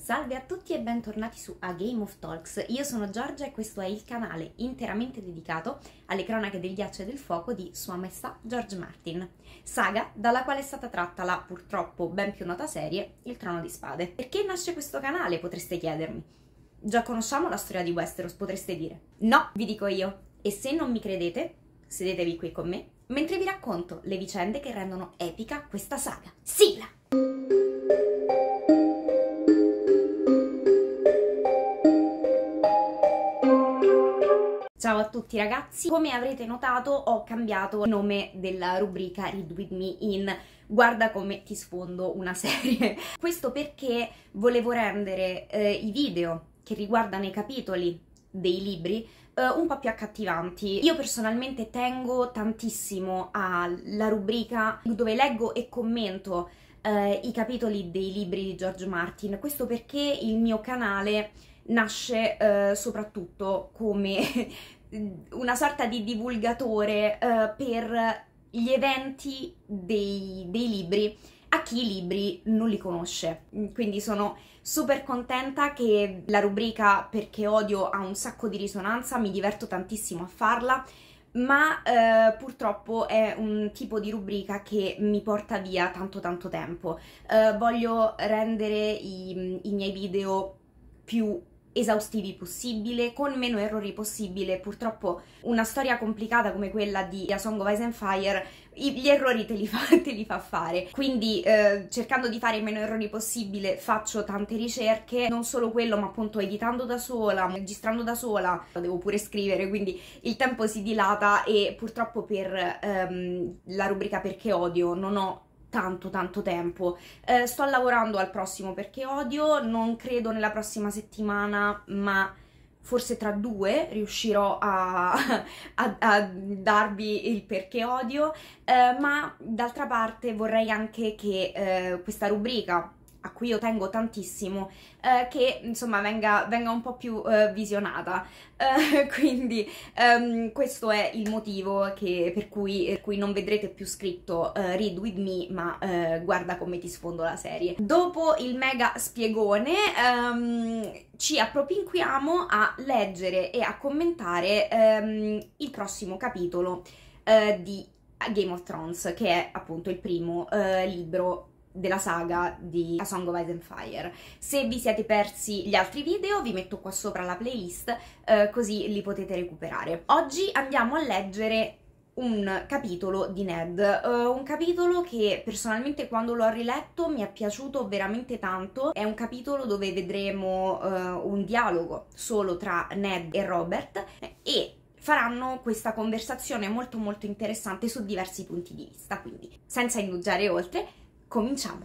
Salve a tutti e bentornati su A Game of Talks. Io sono Giorgia e questo è il canale interamente dedicato alle cronache del ghiaccio e del fuoco di Sua Maestà George Martin, saga dalla quale è stata tratta la purtroppo ben più nota serie Il Trono di Spade. Perché nasce questo canale, potreste chiedermi? Già conosciamo la storia di Westeros, potreste dire. No, vi dico io. E se non mi credete, sedetevi qui con me mentre vi racconto le vicende che rendono epica questa saga. Sigla! Ciao a tutti ragazzi, come avrete notato ho cambiato il nome della rubrica Read With Me in Guarda come ti sfondo una serie. Questo perché volevo rendere i video che riguardano i capitoli dei libri un po' più accattivanti. Io personalmente tengo tantissimo alla rubrica dove leggo e commento i capitoli dei libri di George Martin, questo perché il mio canale nasce soprattutto come una sorta di divulgatore per gli eventi dei libri a chi i libri non li conosce. Quindi sono super contenta che la rubrica Perché odio ha un sacco di risonanza, mi diverto tantissimo a farla, ma purtroppo è un tipo di rubrica che mi porta via tanto tempo. Voglio rendere i miei video più esaustivi possibile, con meno errori possibile. Purtroppo una storia complicata come quella di A Song of Ice and Fire gli errori te li fa fare, quindi cercando di fare meno errori possibile faccio tante ricerche, non solo quello ma appunto editando da sola, registrando da sola, devo pure scrivere, quindi il tempo si dilata e purtroppo per la rubrica Perché odio non ho tanto tempo. Sto lavorando al prossimo Perché odio, non credo nella prossima settimana, ma forse tra 2 riuscirò a darvi il Perché odio, ma d'altra parte vorrei anche che questa rubrica, a cui io tengo tantissimo, che insomma venga un po' più visionata, quindi questo è il motivo per cui non vedrete più scritto Read With Me, ma Guarda come ti sfondo la serie. Dopo il mega spiegone ci appropinquiamo a leggere e a commentare il prossimo capitolo di Game of Thrones, che è appunto il primo libro della saga di A Song of Ice and Fire. Se vi siete persi gli altri video vi metto qua sopra la playlist, così li potete recuperare. Oggi andiamo a leggere un capitolo di Ned, un capitolo che personalmente quando l'ho riletto mi è piaciuto veramente tanto. È un capitolo dove vedremo un dialogo solo tra Ned e Robert e faranno questa conversazione molto interessante su diversi punti di vista, quindi senza indugiare oltre cominciamo.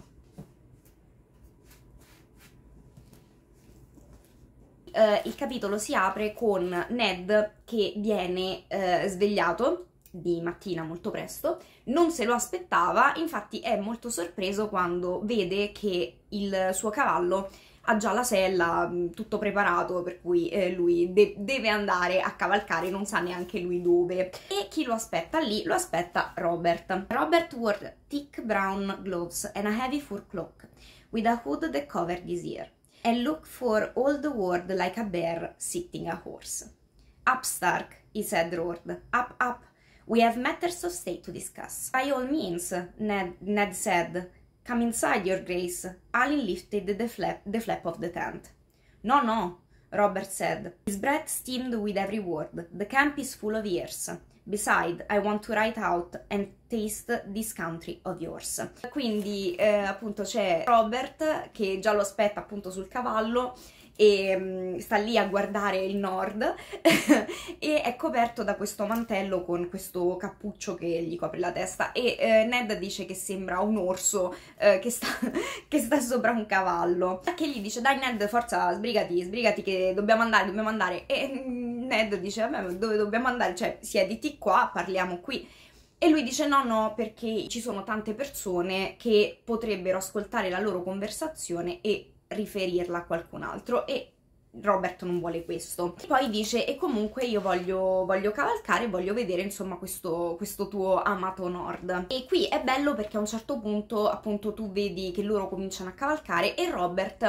Il capitolo si apre con Ned che viene svegliato di mattina molto presto, non se lo aspettava, infatti è molto sorpreso quando vede che il suo cavallo ha già la sella, tutto preparato, per cui lui deve andare a cavalcare, non sa neanche lui dove. E chi lo aspetta lì? Lo aspetta Robert. Robert wore thick brown gloves and a heavy fur cloak, with a hood that covered his ear, and looked for all the world like a bear sitting a horse. Up, Stark, he said, roared. Up. We have matters of state to discuss. By all means, Ned said. Come inside, your grace. Alyn lifted the flap of the tent. No, Robert said. His breath steamed with every word. The camp is full of ears. Besides, I want to ride out and taste this country of yours. Quindi appunto c'è Robert che già lo aspetta appunto sul cavallo e sta lì a guardare il nord e è coperto da questo mantello con questo cappuccio che gli copre la testa e Ned dice che sembra un orso che sta sopra un cavallo, che gli dice: dai Ned, forza, sbrigati che dobbiamo andare, e Ned dice: vabbè, dove dobbiamo andare? Cioè, siediti qua, parliamo qui. E lui dice no, perché ci sono tante persone che potrebbero ascoltare la loro conversazione e riferirla a qualcun altro, e Robert non vuole questo. Poi dice: e comunque io voglio cavalcare, voglio vedere insomma questo tuo amato nord. E qui è bello perché a un certo punto appunto tu vedi che loro cominciano a cavalcare e Robert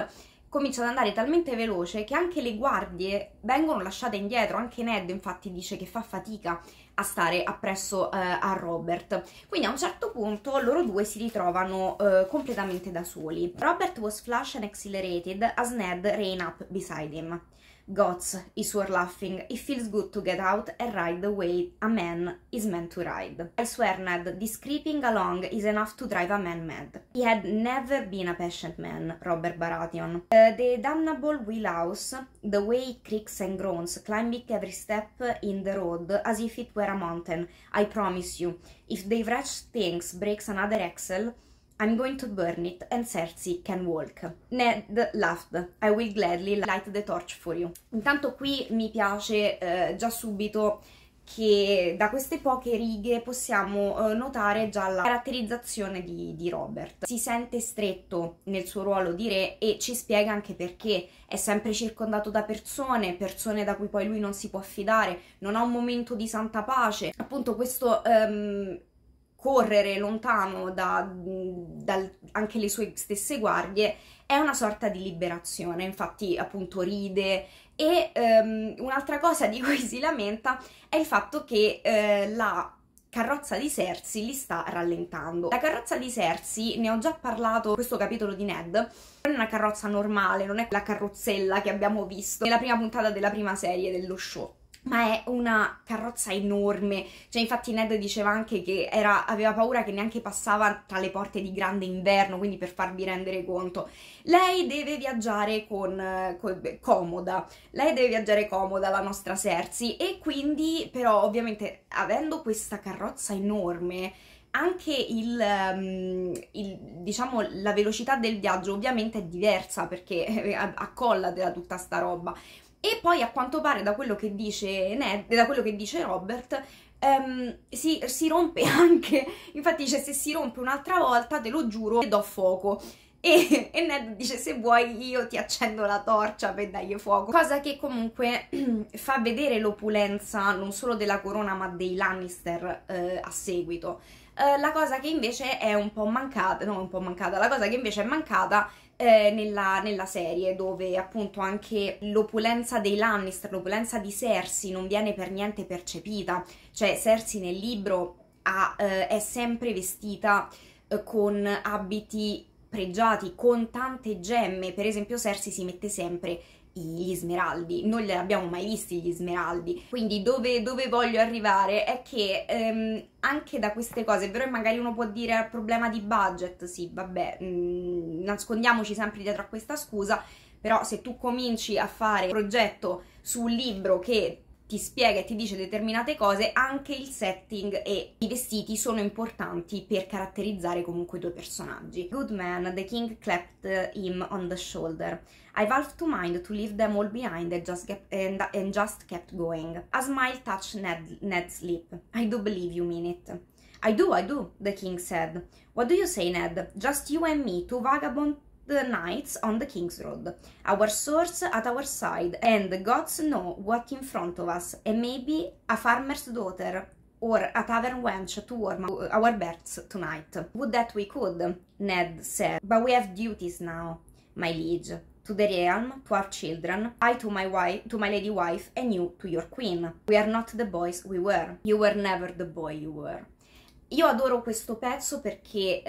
comincia ad andare talmente veloce che anche le guardie vengono lasciate indietro, anche Ned infatti dice che fa fatica a stare appresso a Robert. Quindi a un certo punto loro due si ritrovano completamente da soli. Robert was flushed and exhilarated as Ned ran up beside him. Gods, he swore laughing, it feels good to get out and ride the way a man is meant to ride. I swear, Ned, this creeping along is enough to drive a man mad. He had never been a patient man, Robert Baratheon. The damnable wheelhouse, the way it creaks and groans, climbing every step in the road as if it were a mountain. I promise you, if the wretched things breaks another axle, I'm going to burn it and Cersei can walk. Ned laughed. I will gladly light the torch for you. Intanto qui mi piace già subito che da queste poche righe possiamo notare già la caratterizzazione di Robert. Si sente stretto nel suo ruolo di re e ci spiega anche perché. È sempre circondato da persone da cui poi lui non si può fidare, non ha un momento di santa pace. Appunto questo correre lontano da anche le sue stesse guardie è una sorta di liberazione. Infatti appunto ride e un'altra cosa di cui si lamenta è il fatto che la carrozza di Cersei li sta rallentando. La carrozza di Cersei, ne ho già parlato in questo capitolo di Ned, non è una carrozza normale, non è la carrozzella che abbiamo visto nella prima puntata della prima serie dello show, ma è una carrozza enorme. Cioè infatti Ned diceva anche che aveva paura che neanche passava tra le porte di grande inverno, quindi per farvi rendere conto. Lei deve viaggiare comoda, lei deve viaggiare comoda, la nostra Cersei, e quindi però ovviamente avendo questa carrozza enorme anche diciamo la velocità del viaggio ovviamente è diversa, perché accollatela tutta sta roba. E poi a quanto pare da quello che dice Ned, da quello che dice Robert, si rompe anche, infatti dice se si rompe un'altra volta te lo giuro do fuoco. E Ned dice se vuoi io ti accendo la torcia per dargli fuoco, cosa che comunque fa vedere l'opulenza non solo della corona ma dei Lannister a seguito. La cosa che invece è un po' mancata, la cosa che invece è mancata nella serie, dove appunto anche l'opulenza dei Lannister, l'opulenza di Cersei non viene per niente percepita. Cioè Cersei nel libro è sempre vestita con abiti pregiati, con tante gemme. Per esempio Cersei si mette sempre gli smeraldi, non li abbiamo mai visti gli smeraldi. Quindi dove voglio arrivare è che anche da queste cose, è vero che magari uno può dire problema di budget, sì vabbè, nascondiamoci sempre dietro a questa scusa, però se tu cominci a fare un progetto su un libro che ti spiega e ti dice determinate cose, anche il setting e i vestiti sono importanti per caratterizzare comunque i due personaggi. Good man, the king clapped him on the shoulder. I've half to mind to leave them all behind and just kept going. A smile touched Ned's lip. I do believe you mean it. I do, the king said. What do you say, Ned? Just you and me, two vagabond knights on the King's Road, our swords at our side, and the gods know what in front of us, and maybe a farmer's daughter or a tavern wench to warm our berths tonight. Would that we could, Ned said, but we have duties now, my liege, to the realm, to our children, I to my lady wife, and you to your queen. We are not the boys we were. You were never the boy you were. Io adoro questo pezzo perché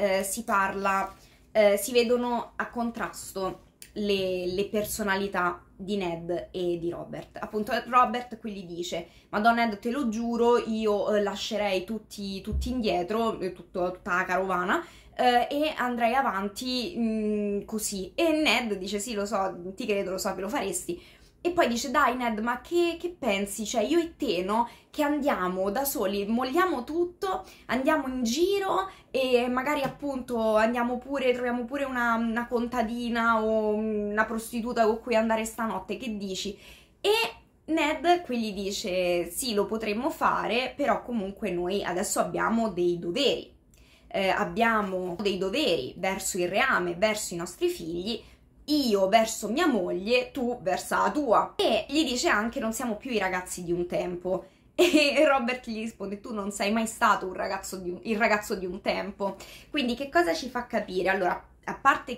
si vedono a contrasto le personalità di Ned e di Robert. Appunto Robert qui gli dice Madonna Ned, te lo giuro, io lascerei tutti indietro, tutta la carovana, e andrei avanti così. E Ned dice sì, lo so, ti credo, lo so che lo faresti. E poi dice dai Ned, ma che pensi? Cioè io e te, no? Che andiamo da soli, molliamo tutto, andiamo in giro e magari appunto troviamo pure una contadina o una prostituta con cui andare stanotte, che dici? E Ned qui gli dice sì, lo potremmo fare, però comunque noi adesso abbiamo dei doveri. Abbiamo dei doveri verso il reame, verso i nostri figli, io verso mia moglie, tu verso la tua. E gli dice anche non siamo più i ragazzi di un tempo. E Robert gli risponde tu non sei mai stato il ragazzo di un tempo. Quindi che cosa ci fa capire? Allora, a parte che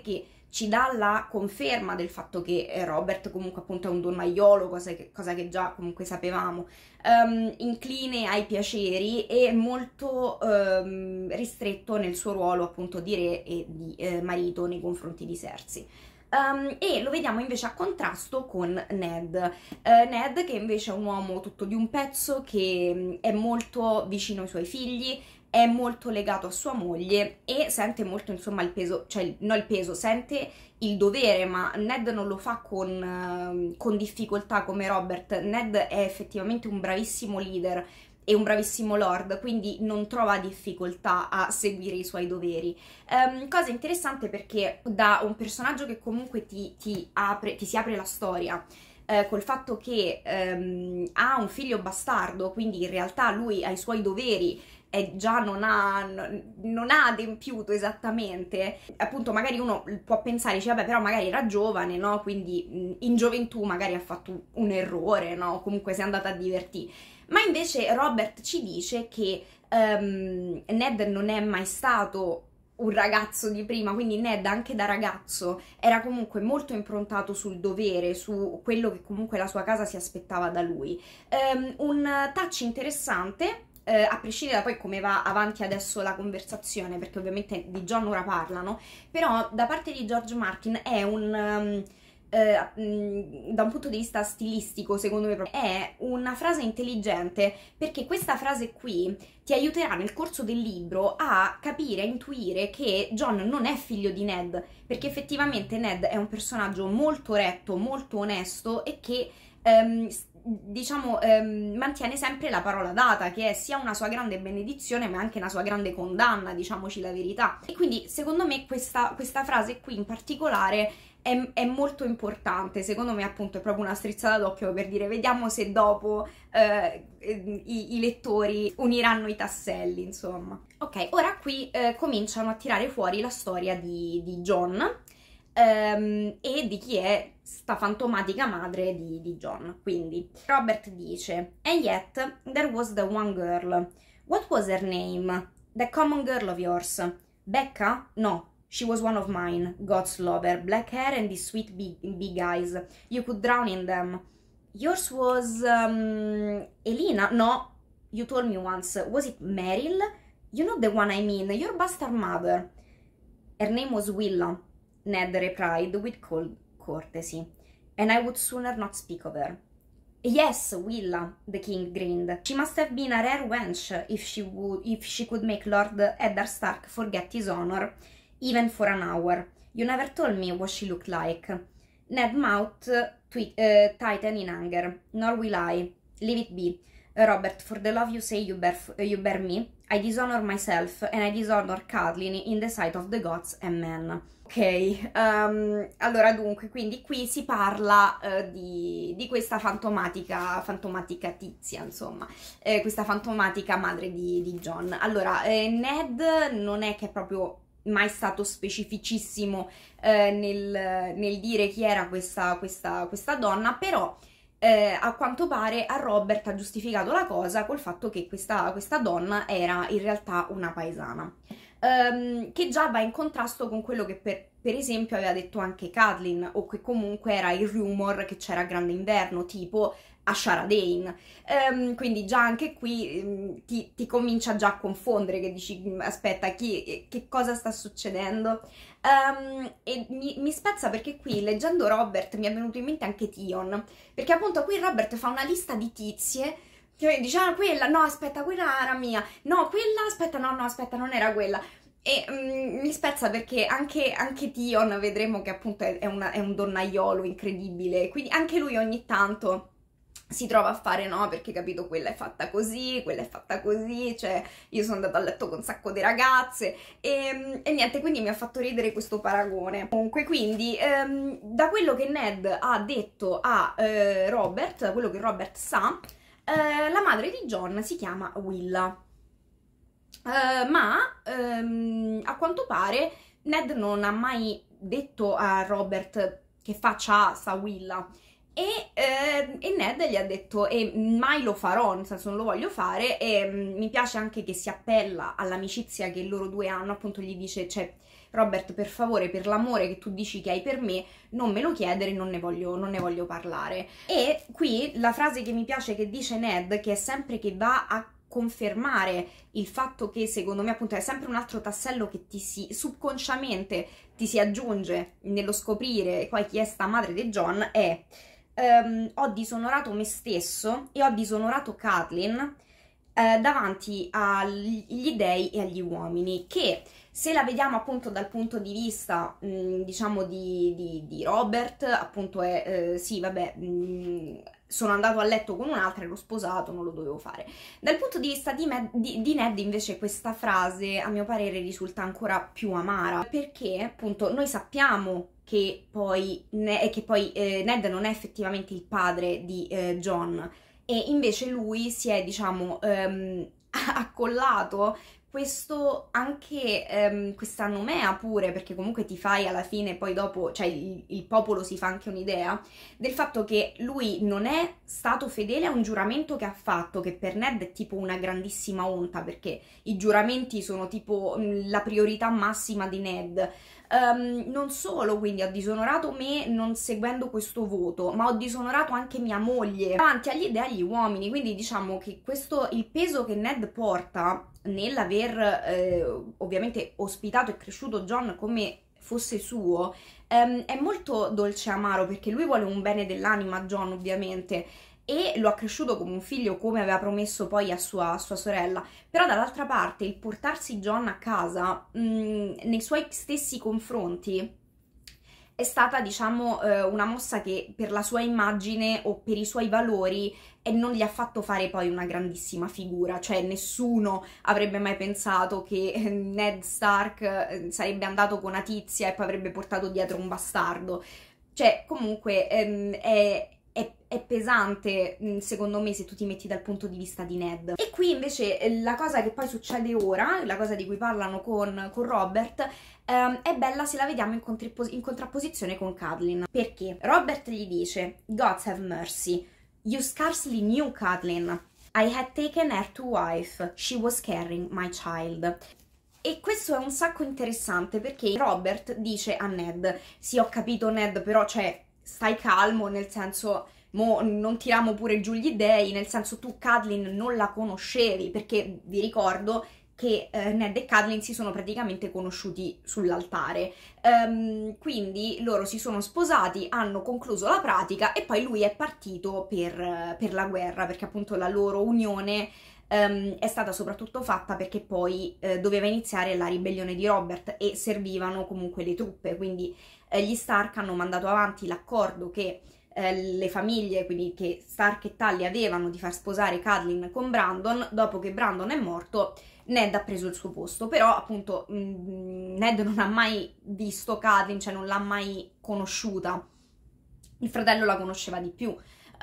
ci dà la conferma del fatto che Robert comunque appunto è un donnaiolo, cosa che già comunque sapevamo, incline ai piaceri e molto ristretto nel suo ruolo appunto di re e di marito nei confronti di Cersei. E lo vediamo invece a contrasto con Ned. Ned che invece è un uomo tutto di un pezzo, che è molto vicino ai suoi figli, è molto legato a sua moglie e sente molto insomma il peso, cioè non il peso, sente il dovere, ma Ned non lo fa con difficoltà come Robert. Ned è effettivamente un bravissimo leader e un bravissimo lord, quindi non trova difficoltà a seguire i suoi doveri. Cosa interessante, perché da un personaggio che comunque ti si apre la storia col fatto che ha un figlio bastardo, quindi in realtà lui ha i suoi doveri e già non ha adempiuto esattamente, appunto magari uno può pensare, dice vabbè però magari era giovane, no? Quindi in gioventù magari ha fatto un errore, no? Comunque si è andata a divertire. Ma invece Robert ci dice che Ned non è mai stato un ragazzo di prima, quindi Ned anche da ragazzo era comunque molto improntato sul dovere, su quello che comunque la sua casa si aspettava da lui. Un touch interessante, a prescindere da poi come va avanti adesso la conversazione, perché ovviamente di Jon ora parlano, però da parte di George Martin è da un punto di vista stilistico, secondo me, è una frase intelligente, perché questa frase qui ti aiuterà nel corso del libro a capire, a intuire che Jon non è figlio di Ned, perché effettivamente Ned è un personaggio molto retto, molto onesto e che diciamo mantiene sempre la parola data, che è sia una sua grande benedizione ma anche una sua grande condanna, diciamoci la verità. E quindi secondo me questa frase qui in particolare è molto importante. Secondo me appunto è proprio una strizzata d'occhio per dire vediamo se dopo i lettori uniranno i tasselli, insomma. Ok, ora qui cominciano a tirare fuori la storia di Jon e di chi è sta fantomatica madre di Jon. Quindi Robert dice: "And yet there was the one girl. What was her name? The common girl of yours? Becca? No. She was one of mine. God's lover, black hair and these sweet big eyes. You could drown in them. Yours was Elena? No, you told me once. Was it Meryl? You know the one I mean, your bastard mother." "Her name was Willa," Ned replied with cold courtesy, "and I would sooner not speak of her." "Yes, Willa," the king grinned. "She must have been a rare wench if she could make Lord Eddard Stark forget his honor, even for an hour. You never told me what she looked like." Ned's mouth tightened in anger. "Nor will I. Leave it be. Robert, for the love you say you bear me, I dishonor myself and I dishonor Catelyn in the sight of the gods and men." Ok, allora dunque, quindi qui si parla di questa fantomatica tizia, insomma, questa fantomatica madre di Jon. Allora, Ned non è che è proprio mai stato specificissimo nel dire chi era questa donna, però a quanto pare a Robert ha giustificato la cosa col fatto che questa donna era in realtà una paesana, che già va in contrasto con quello che per esempio aveva detto anche Catelyn, o che comunque era il rumor che c'era grande inverno, tipo a Shara Dane. Quindi già anche qui ti comincia già a confondere, che dici aspetta, che cosa sta succedendo? E mi spezza, perché qui leggendo Robert mi è venuto in mente anche Theon, perché appunto qui Robert fa una lista di tizie che dice ah quella, no aspetta quella era mia, no quella aspetta, no aspetta non era quella. E mi spezza perché anche Theon vedremo che appunto è un donnaiolo incredibile, quindi anche lui ogni tanto si trova a fare no, perché capito, quella è fatta così, quella è fatta così, cioè io sono andata a letto con un sacco di ragazze e niente, quindi mi ha fatto ridere questo paragone. Comunque quindi da quello che Ned ha detto a Robert, da quello che Robert sa, la madre di Jon si chiama Willa. Ma a quanto pare Ned non ha mai detto a Robert che faccia sta Willa e Ned gli ha detto e mai lo farò, nel senso non lo voglio fare, e mi piace anche che si appella all'amicizia che loro due hanno, appunto gli dice cioè Robert, per favore, per l'amore che tu dici che hai per me, non me lo chiedere, non ne voglio parlare. E qui la frase che mi piace che dice Ned, che è sempre che va a confermare il fatto che secondo me appunto è sempre un altro tassello che subconsciamente ti si aggiunge nello scoprire poi chi è sta madre di John, è ho disonorato me stesso e ho disonorato Catelyn davanti agli dei e agli uomini, che se la vediamo appunto dal punto di vista diciamo di Robert, appunto è sì vabbè, sono andato a letto con un'altra, ero sposato, non lo dovevo fare. Dal punto di vista di Ned invece questa frase a mio parere risulta ancora più amara, perché appunto noi sappiamo che poi Ned non è effettivamente il padre di John, e invece lui si è, diciamo, accollato questo anche questa nomea pure, perché comunque ti fai alla fine poi dopo, cioè il popolo si fa anche un'idea del fatto che lui non è stato fedele a un giuramento che ha fatto, che per Ned è tipo una grandissima onta, perché i giuramenti sono tipo la priorità massima di Ned. Non solo, quindi ho disonorato me non seguendo questo voto, ma ho disonorato anche mia moglie davanti agli dei e agli uomini, quindi diciamo che questo, il peso che Ned porta nell'aver ovviamente ospitato e cresciuto John come fosse suo, è molto dolce e amaro, perché lui vuole un bene dell'anima a John ovviamente, e lo ha cresciuto come un figlio, come aveva promesso poi a sua sorella. Però dall'altra parte il portarsi John a casa nei suoi stessi confronti è stata, diciamo, una mossa che per la sua immagine o per i suoi valori non gli ha fatto fare poi una grandissima figura, cioè nessuno avrebbe mai pensato che Ned Stark sarebbe andato con una tizia e poi avrebbe portato dietro un bastardo. Cioè comunque è pesante, secondo me, se tu ti metti dal punto di vista di Ned. E qui invece la cosa che poi succede ora, la cosa di cui parlano con Robert, è bella se la vediamo in contrapposizione con Catelyn. Perché Robert gli dice: Gods have mercy, you scarcely knew Catelyn. I had taken her to wife, she was carrying my child. E questo è un sacco interessante, perché Robert dice a Ned: sì, ho capito Ned, però cioè stai calmo, nel senso, mo non tiriamo pure giù gli dei, nel senso, tu Catelyn non la conoscevi, perché vi ricordo che Ned e Catelyn si sono praticamente conosciuti sull'altare, quindi loro si sono sposati, hanno concluso la pratica e poi lui è partito per la guerra, perché appunto la loro unione è stata soprattutto fatta perché poi doveva iniziare la ribellione di Robert e servivano comunque le truppe, quindi gli Stark hanno mandato avanti l'accordo che le famiglie, quindi che Stark e Tully avevano, di far sposare Catelyn con Brandon. Dopo che Brandon è morto, Ned ha preso il suo posto, però appunto Ned non ha mai visto Catelyn, cioè non l'ha mai conosciuta, il fratello la conosceva di più.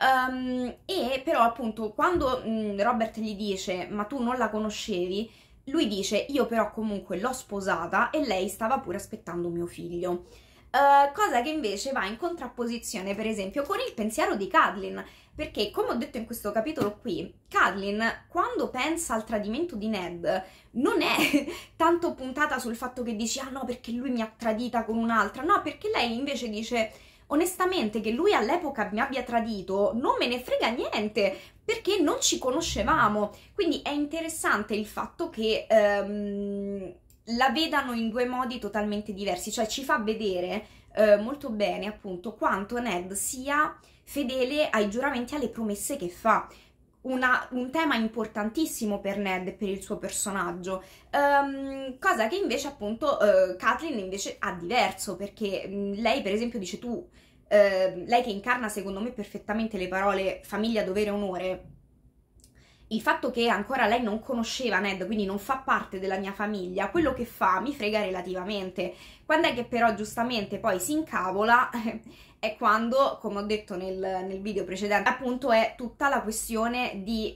E però appunto quando Robert gli dice: ma tu non la conoscevi, lui dice: io però comunque l'ho sposata e lei stava pure aspettando mio figlio. Cosa che invece va in contrapposizione per esempio con il pensiero di Catelyn, perché come ho detto in questo capitolo qui, Catelyn quando pensa al tradimento di Ned non è tanto puntata sul fatto che dici: ah no, perché lui mi ha tradita con un'altra, no, perché lei invece dice: onestamente, che lui all'epoca mi abbia tradito non me ne frega niente, perché non ci conoscevamo. Quindi è interessante il fatto che la vedano in due modi totalmente diversi, cioè ci fa vedere molto bene appunto quanto Ned sia fedele ai giuramenti e alle promesse che fa. Un tema importantissimo per Ned e per il suo personaggio, cosa che invece appunto Catelyn invece ha diverso, perché lei per esempio dice lei che incarna secondo me perfettamente le parole famiglia, dovere, onore, il fatto che ancora lei non conosceva Ned, quindi non fa parte della mia famiglia, quello che fa mi frega relativamente. Quando è che però giustamente poi si incavola è quando, come ho detto nel video precedente, appunto è tutta la questione di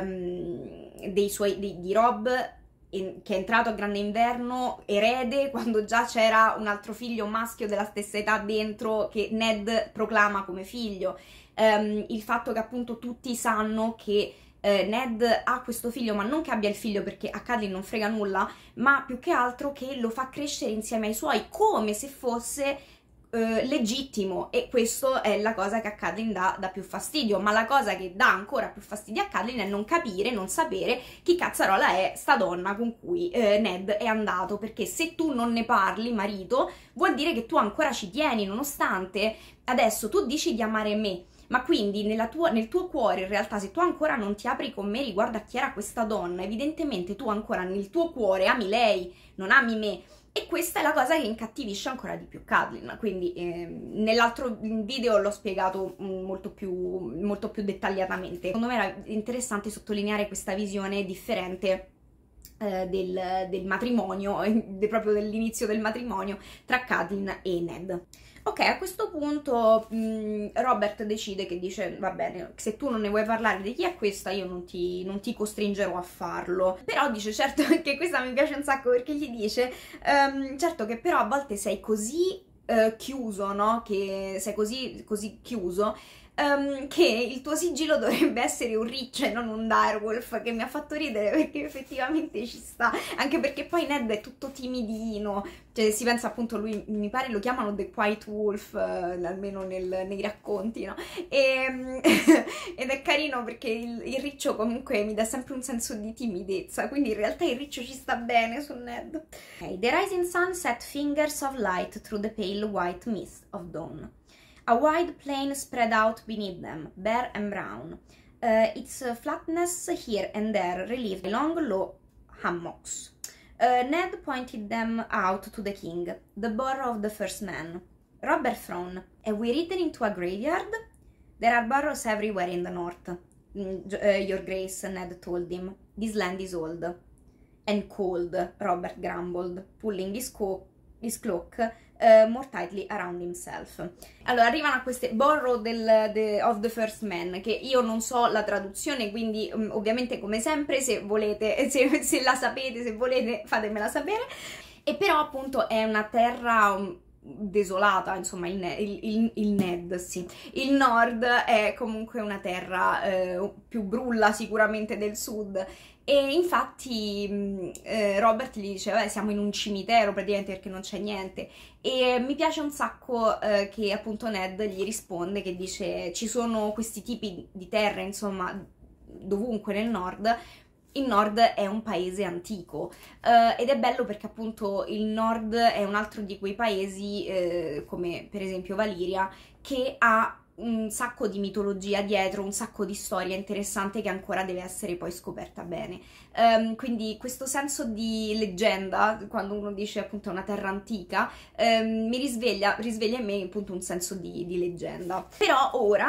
Robb, che è entrato a grande inverno, erede, quando già c'era un altro figlio maschio della stessa età dentro che Ned proclama come figlio. Il fatto che appunto tutti sanno che Ned ha questo figlio, ma non che abbia il figlio perché a Catelyn non frega nulla, ma più che altro che lo fa crescere insieme ai suoi come se fosse legittimo, e questo è la cosa che a Catelyn dà più fastidio. Ma la cosa che dà ancora più fastidio a Catelyn è non capire, non sapere chi cazzarola è sta donna con cui Ned è andato, perché se tu non ne parli, marito, vuol dire che tu ancora ci tieni, nonostante adesso tu dici di amare me, ma quindi nel tuo cuore, in realtà, se tu ancora non ti apri con me riguardo a chi era questa donna, evidentemente tu ancora nel tuo cuore ami lei, non ami me. E questa è la cosa che incattivisce ancora di più Catelyn. Quindi nell'altro video l'ho spiegato molto più dettagliatamente. Secondo me era interessante sottolineare questa visione differente del matrimonio, proprio dell'inizio del matrimonio tra Catelyn e Ned. Ok, a questo punto Robert decide, che dice: va bene, se tu non ne vuoi parlare di chi è questa, io non ti costringerò a farlo. Però dice, certo, che questa mi piace un sacco, perché gli dice certo che però a volte sei così chiuso, no? Che sei così chiuso, che il tuo sigillo dovrebbe essere un riccio e non un direwolf, che mi ha fatto ridere perché effettivamente ci sta, anche perché poi Ned è tutto timidino, cioè si pensa appunto, lui mi pare lo chiamano The Quiet Wolf, almeno nei racconti, no? Ed è carino perché il riccio comunque mi dà sempre un senso di timidezza, quindi in realtà il riccio ci sta bene su Ned. Okay. The rising sun set fingers of light through the pale white mist of dawn. A wide plain spread out beneath them, bare and brown, its flatness here and there relieved by long, low hummocks. Ned pointed them out to the king, the burrow of the first man. Robert frowned. Have we ridden into a graveyard? There are burrows everywhere in the north, your grace, Ned told him. This land is old. And cold, Robert grumbled, pulling his cloak more tightly around himself. Allora arrivano a queste borrow of the first man, che io non so la traduzione, quindi ovviamente come sempre, se volete, se la sapete, se volete fatemela sapere. E però appunto è una terra desolata, insomma, il Ned, sì. Il nord è comunque una terra più brulla sicuramente del sud. E infatti Robert gli dice: vabbè, siamo in un cimitero praticamente perché non c'è niente. E mi piace un sacco che appunto Ned gli risponde, che dice: ci sono questi tipi di terre, insomma, dovunque nel nord. Il nord è un paese antico ed è bello perché appunto il nord è un altro di quei paesi, come per esempio Valyria, che ha un sacco di mitologia dietro, un sacco di storia interessante che ancora deve essere poi scoperta bene. Quindi questo senso di leggenda, quando uno dice appunto una terra antica, mi risveglia in me appunto un senso di leggenda. Però ora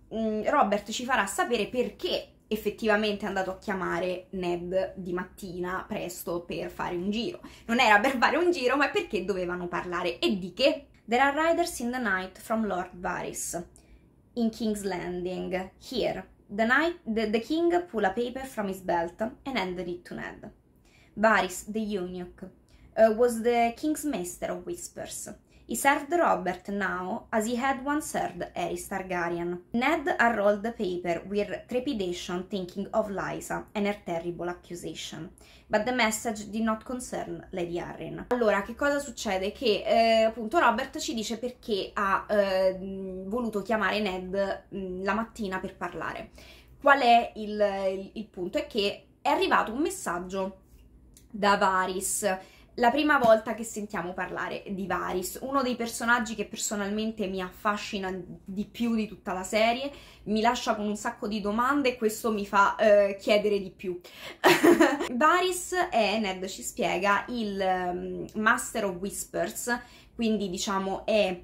Robert ci farà sapere perché effettivamente è andato a chiamare Ned di mattina presto per fare un giro. Non era per fare un giro, ma perché dovevano parlare. E di che? There are riders in the night from Lord Varys in King's Landing. Here. The king pulled a paper from his belt and handed it to Ned. Varys, the eunuch, was the king's master of whispers. He served Robert now as he had once served Aerys Targaryen. Ned unrolled the paper with trepidation, thinking of Lysa and her terrible accusation. But the message did not concern Lady Arryn. Allora, che cosa succede? Che appunto Robert ci dice perché ha voluto chiamare Ned la mattina per parlare. Qual è il punto? È che è arrivato un messaggio da Varys. La prima volta che sentiamo parlare di Varys, uno dei personaggi che personalmente mi affascina di più di tutta la serie, mi lascia con un sacco di domande e questo mi fa chiedere di più. Varys è, Ned ci spiega, il Master of Whispers, quindi diciamo è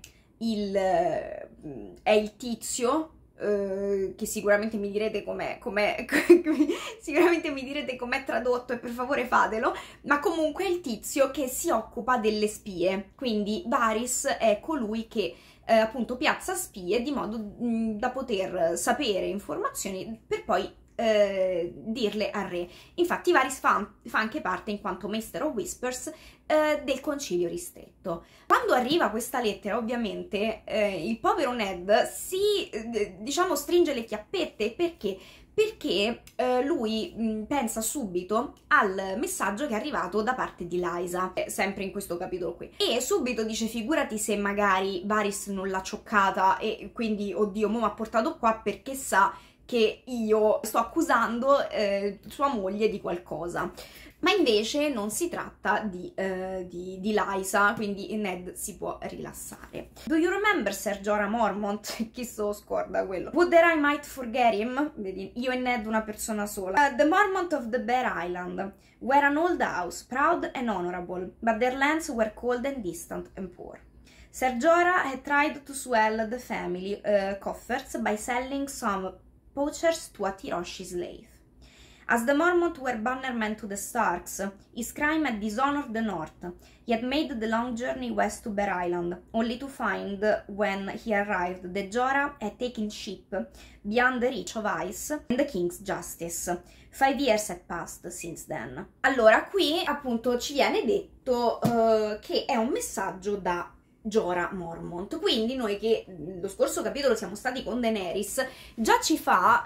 il tizio, che sicuramente mi direte sicuramente mi direte com'è tradotto e per favore fatelo, ma comunque è il tizio che si occupa delle spie. Quindi Varys è colui che appunto piazza spie di modo da poter sapere informazioni per poi dirle al re. Infatti Varys fa anche parte, in quanto Maester of Whispers, del concilio ristretto. Quando arriva questa lettera, ovviamente, il povero Ned diciamo, stringe le chiappette. Perché? Perché lui pensa subito al messaggio che è arrivato da parte di Lysa, sempre in questo capitolo qui, e subito dice: figurati se magari Varys non l'ha cioccata e quindi, oddio, mo' mi ha portato qua perché sa che io sto accusando sua moglie di qualcosa. Ma invece non si tratta di Lysa, quindi Ned si può rilassare. Do you remember Ser Jorah Mormont? Chi se lo scorda quello? Would that I might forget him? Vedi, io e Ned una persona sola. The Mormont of the Bear Island were an old house, proud and honorable, but their lands were cold and distant and poor. Ser Jorah had tried to swell the family coffers by selling some poachers to a Tyroshi slave. As the Mormont were bannermen to the Starks, his crime had dishonored the North. He had made the long journey west to Bear Island, only to find, when he arrived, that Jorah had taken ship beyond the reach of ice and the King's justice. 5 years had passed since then. Allora, qui appunto ci viene detto che è un messaggio da Jorah Mormont. Quindi noi che lo scorso capitolo siamo stati con Daenerys, già ci fa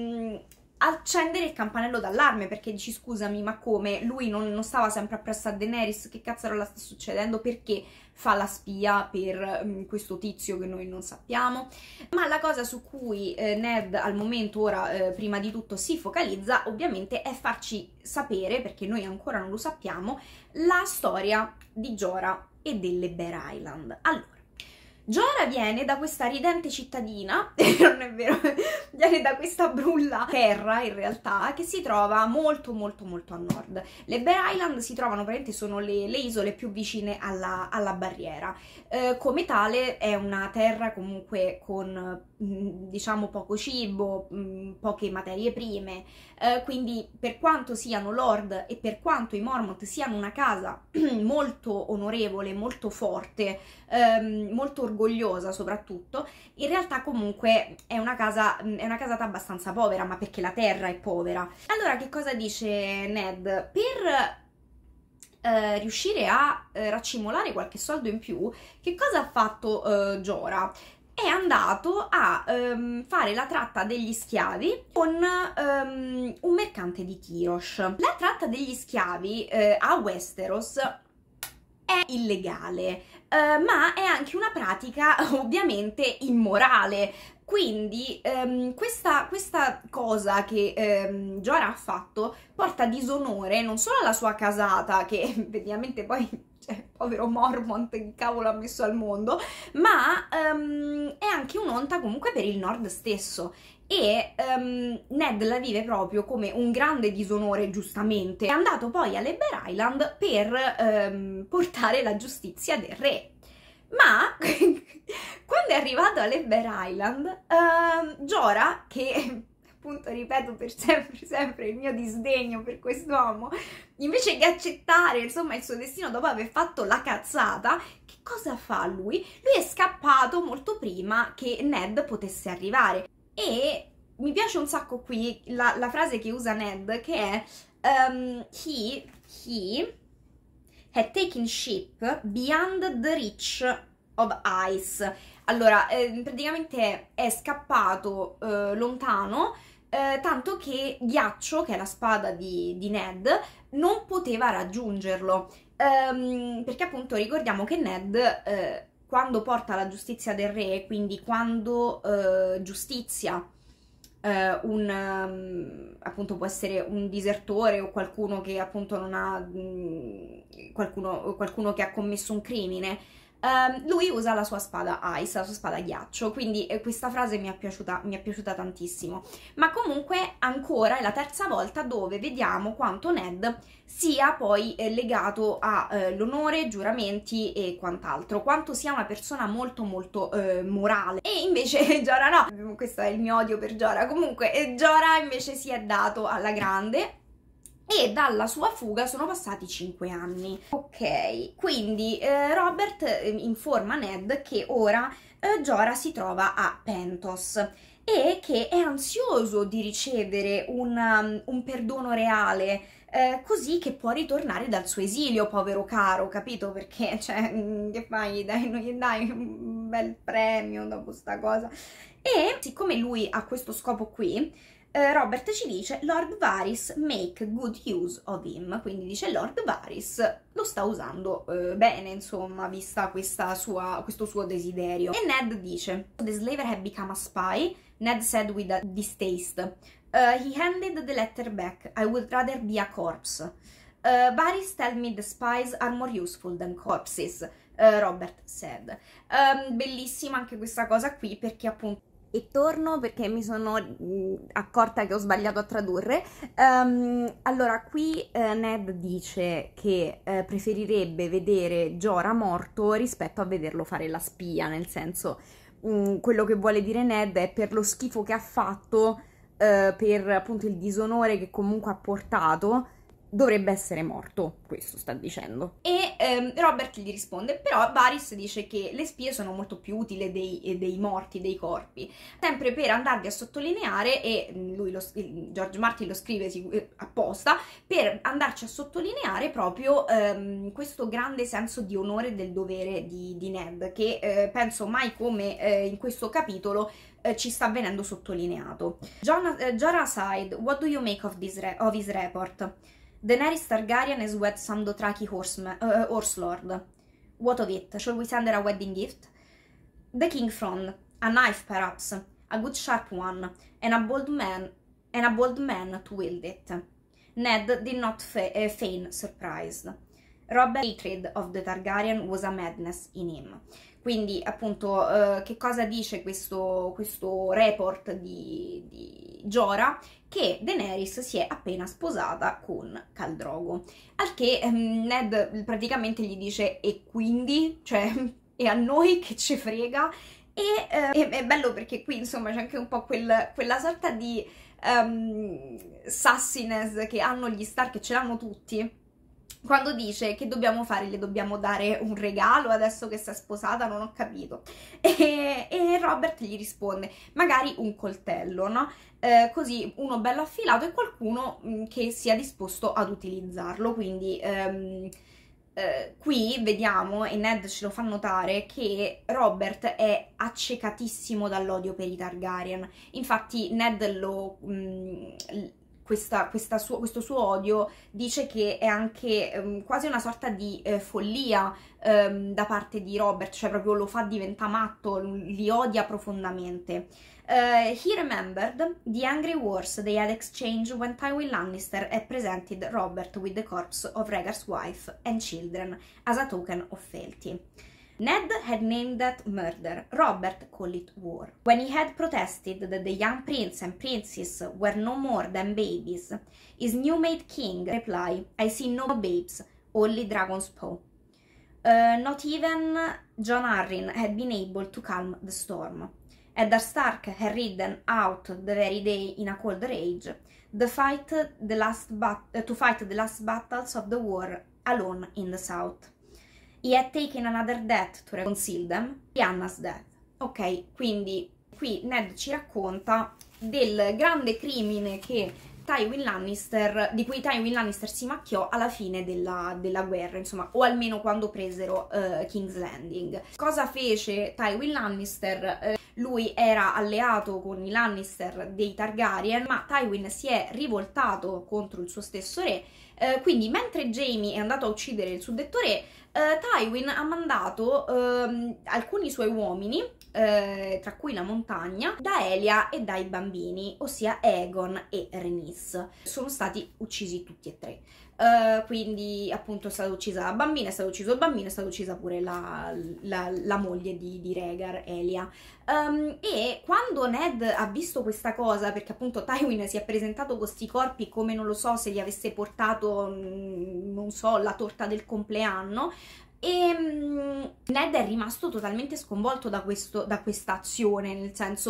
accendere il campanello d'allarme, perché dici: scusami, ma come? Lui non stava sempre appresso a Daenerys? Che cazzarola sta succedendo? Perché fa la spia per questo tizio che noi non sappiamo? Ma la cosa su cui Ned al momento, ora, prima di tutto si focalizza, ovviamente, è farci sapere, perché noi ancora non lo sappiamo, la storia di Jorah e delle Bear Island. Allora, Jorah viene da questa ridente cittadina, non è vero, viene da questa brulla terra in realtà, che si trova molto molto molto a nord. Le Bear Island si trovano, praticamente sono le isole più vicine alla barriera. Come tale è una terra comunque con diciamo poco cibo, poche materie prime, quindi per quanto siano lord e per quanto i Mormont siano una casa molto onorevole, molto forte, molto orgogliosa soprattutto, in realtà comunque è una casata abbastanza povera, ma perché la terra è povera. Allora che cosa dice Ned? Per riuscire a raccimolare qualche soldo in più, che cosa ha fatto Jorah? È andato a fare la tratta degli schiavi con un mercante di Tyrosh. La tratta degli schiavi a Westeros è illegale, ma è anche una pratica ovviamente immorale. Quindi questa cosa che Jorah ha fatto porta disonore non solo alla sua casata, che effettivamente poi, cioè, povero Mormont, che cavolo ha messo al mondo, ma è anche un'onta comunque per il Nord stesso. E Ned la vive proprio come un grande disonore, giustamente. È andato poi alle Bear Island per portare la giustizia del re. Ma quando è arrivato alle Bear Island, Jorah, che appunto ripeto per sempre il mio disdegno per quest'uomo, invece che accettare insomma il suo destino dopo aver fatto la cazzata, che cosa fa lui? Lui è scappato molto prima che Ned potesse arrivare. E mi piace un sacco qui la frase che usa Ned, che è he had taken ship beyond the reach of ice. Allora, praticamente è scappato lontano, tanto che Ghiaccio, che è la spada di Ned, non poteva raggiungerlo, perché appunto ricordiamo che Ned quando porta la giustizia del re, quindi quando giustizia appunto può essere un disertore o qualcuno che appunto non ha qualcuno che ha commesso un crimine, lui usa la sua spada ice, la sua spada ghiaccio, quindi questa frase mi è piaciuta tantissimo. Ma comunque ancora è la terza volta dove vediamo quanto Ned sia poi legato a l'onore, giuramenti e quant'altro, quanto sia una persona molto molto morale. E invece Jorah no, questo è il mio odio per Jorah. Comunque Jorah invece si è dato alla grande e dalla sua fuga sono passati 5 anni. Ok, quindi Robert informa Ned che ora Jorah si trova a Pentos e che è ansioso di ricevere un perdono reale, così che può ritornare dal suo esilio, povero caro, capito? Perché, cioè, che fai? Non gli dai un bel premio dopo sta cosa? E siccome lui ha questo scopo qui, Robert ci dice Lord Varys make good use of him, quindi dice Lord Varys lo sta usando bene, insomma, vista questo suo desiderio. E Ned dice the slaver had become a spy, Ned said with a distaste. He handed the letter back. I would rather be a corpse. Varys tell me the spies are more useful than corpses, Robert said. Bellissima anche questa cosa qui, perché appunto, e torno perché mi sono accorta che ho sbagliato a tradurre. Allora, qui Ned dice che preferirebbe vedere Jorah morto rispetto a vederlo fare la spia, nel senso, quello che vuole dire Ned è per lo schifo che ha fatto, per appunto il disonore che comunque ha portato, dovrebbe essere morto, questo sta dicendo. E Robert gli risponde, però Varys dice che le spie sono molto più utili dei morti, dei corpi, sempre per andarvi a sottolineare, e lui George Martin lo scrive apposta, per andarci a sottolineare proprio questo grande senso di onore e del dovere di Ned, che penso mai come in questo capitolo ci sta venendo sottolineato. Jorah sighed, what do you make of his report? Daenerys Targaryen has wed some Dothraki horse lord. What of it? Shall we send her a wedding gift? The king frowned. A knife, perhaps. A good sharp one. And a bold man to wield it. Ned did not feign surprise. Robert's hatred of the Targaryen was a madness in him. Quindi, appunto, che cosa dice questo report di Jorah? Che Daenerys si è appena sposata con Khal Drogo. Al che Ned praticamente gli dice, e quindi? Cioè, e a noi che ci frega? E è bello perché qui, insomma, c'è anche un po' quella sorta di sassiness che hanno gli Stark, che ce l'hanno tutti, quando dice che dobbiamo fare, le dobbiamo dare un regalo adesso che si è sposata, non ho capito. E Robert gli risponde, magari un coltello, no? Così uno bello affilato e qualcuno che sia disposto ad utilizzarlo. Quindi qui vediamo, e Ned ce lo fa notare, che Robert è accecatissimo dall'odio per i Targaryen. Infatti Ned questo suo odio dice che è anche quasi una sorta di follia da parte di Robert, cioè proprio lo fa diventare matto, li odia profondamente. He remembered the angry words they had exchanged when Tywin Lannister had presented Robert with the corpse of Rhaegar's wife and children as a token of fealty. Ned had named that murder, Robert called it war. When he had protested that the young prince and princess were no more than babies, his new-made king replied, I see no babes, only dragon's paw. Not even Jon Arryn had been able to calm the storm. Eddard Stark had ridden out the very day in a cold rage, to fight the last battles of the war alone in the south. He had taken another death to reconcile them, Lyanna's death. Ok, quindi qui Ned ci racconta del grande crimine che di cui Tywin Lannister si macchiò alla fine della guerra, insomma, o almeno quando presero King's Landing. Cosa fece Tywin Lannister? Lui era alleato con i Lannister dei Targaryen, ma Tywin si è rivoltato contro il suo stesso re, quindi mentre Jaime è andato a uccidere il suddetto re, Tywin ha mandato alcuni suoi uomini, tra cui la montagna, da Elia e dai bambini, ossia Aegon e Rhaenys. Sono stati uccisi tutti e tre. Quindi appunto è stata uccisa la bambina, è stato ucciso il bambino, è stata uccisa pure la moglie di Rhaegar, Elia. E quando Ned ha visto questa cosa, perché appunto Tywin si è presentato con questi corpi come, non lo so, se gli avesse portato, non so, la torta del compleanno, e Ned è rimasto totalmente sconvolto da questa azione, nel senso,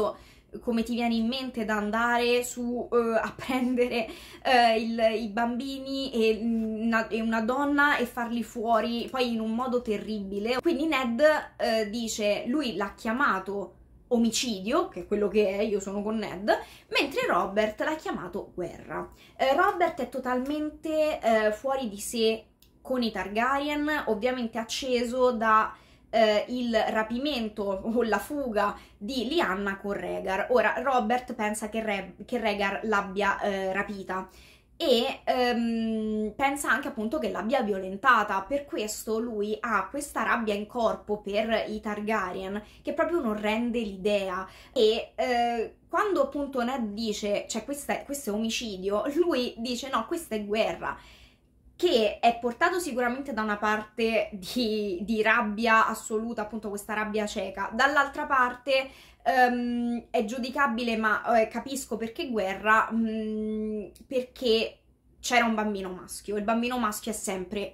come ti viene in mente da andare su a prendere i bambini e una donna e farli fuori poi in un modo terribile. Quindi Ned dice, lui l'ha chiamato omicidio, che è quello che è, io sono con Ned, mentre Robert l'ha chiamato guerra. Robert è totalmente fuori di sé con i Targaryen, ovviamente acceso da il rapimento o la fuga di Lyanna con Rhaegar. Ora Robert pensa che Rhaegar l'abbia rapita e pensa anche appunto che l'abbia violentata. Per questo lui ha questa rabbia in corpo per i Targaryen che proprio non rende l'idea. E quando appunto Ned dice cioè questo è omicidio, lui dice no, questa è guerra, che è portato sicuramente da una parte di rabbia assoluta, appunto questa rabbia cieca, dall'altra parte è giudicabile, ma capisco perché guerra, perché c'era un bambino maschio. Il bambino maschio è sempre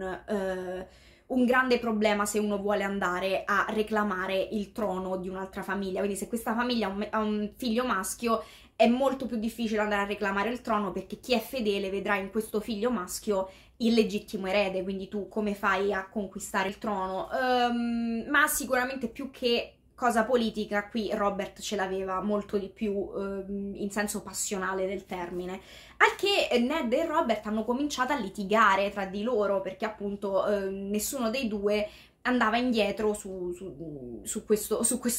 un grande problema se uno vuole andare a reclamare il trono di un'altra famiglia. Quindi se questa famiglia ha un figlio maschio è molto più difficile andare a reclamare il trono, perché chi è fedele vedrà in questo figlio maschio il legittimo erede, quindi tu come fai a conquistare il trono? Ma sicuramente più che cosa politica, qui Robert ce l'aveva molto di più in senso passionale del termine. Al che Ned e Robert hanno cominciato a litigare tra di loro, perché appunto nessuno dei due andava indietro su questo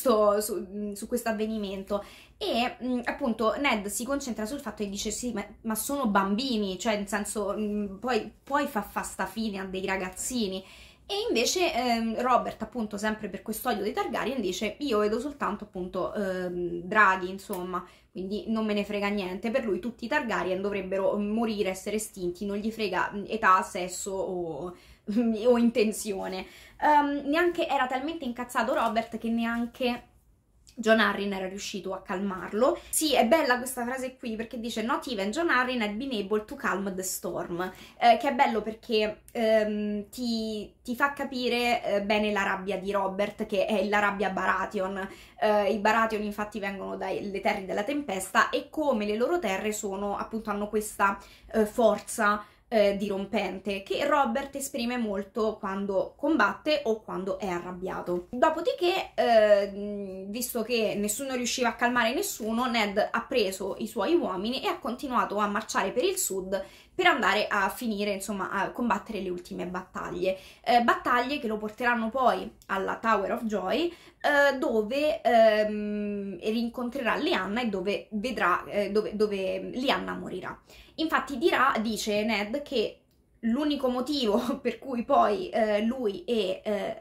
avvenimento. E appunto Ned si concentra sul fatto che dice sì, ma sono bambini, cioè nel senso poi fa sta fine a dei ragazzini. E invece Robert, appunto sempre per quest'odio dei Targaryen, dice io vedo soltanto appunto draghi, insomma, quindi non me ne frega niente. Per lui tutti i Targaryen dovrebbero morire, essere estinti, non gli frega età, sesso o intenzione. Neanche era talmente incazzato Robert che neanche Jon Arryn era riuscito a calmarlo. Sì, è bella questa frase qui, perché dice not even Jon Arryn had been able to calm the storm, che è bello perché ti fa capire bene la rabbia di Robert, che è la rabbia Baratheon. I Baratheon infatti vengono dalle terre della tempesta, e come le loro terre sono appunto, hanno questa forza dirompente che Robert esprime molto quando combatte o quando è arrabbiato. Dopodiché, visto che nessuno riusciva a calmare nessuno, Ned ha preso i suoi uomini e ha continuato a marciare per il sud per andare a finire, insomma, a combattere le ultime battaglie. Battaglie che lo porteranno poi alla Tower of Joy, dove rincontrerà Lyanna e dove vedrà dove Lyanna morirà. Infatti dice Ned che l'unico motivo per cui poi lui e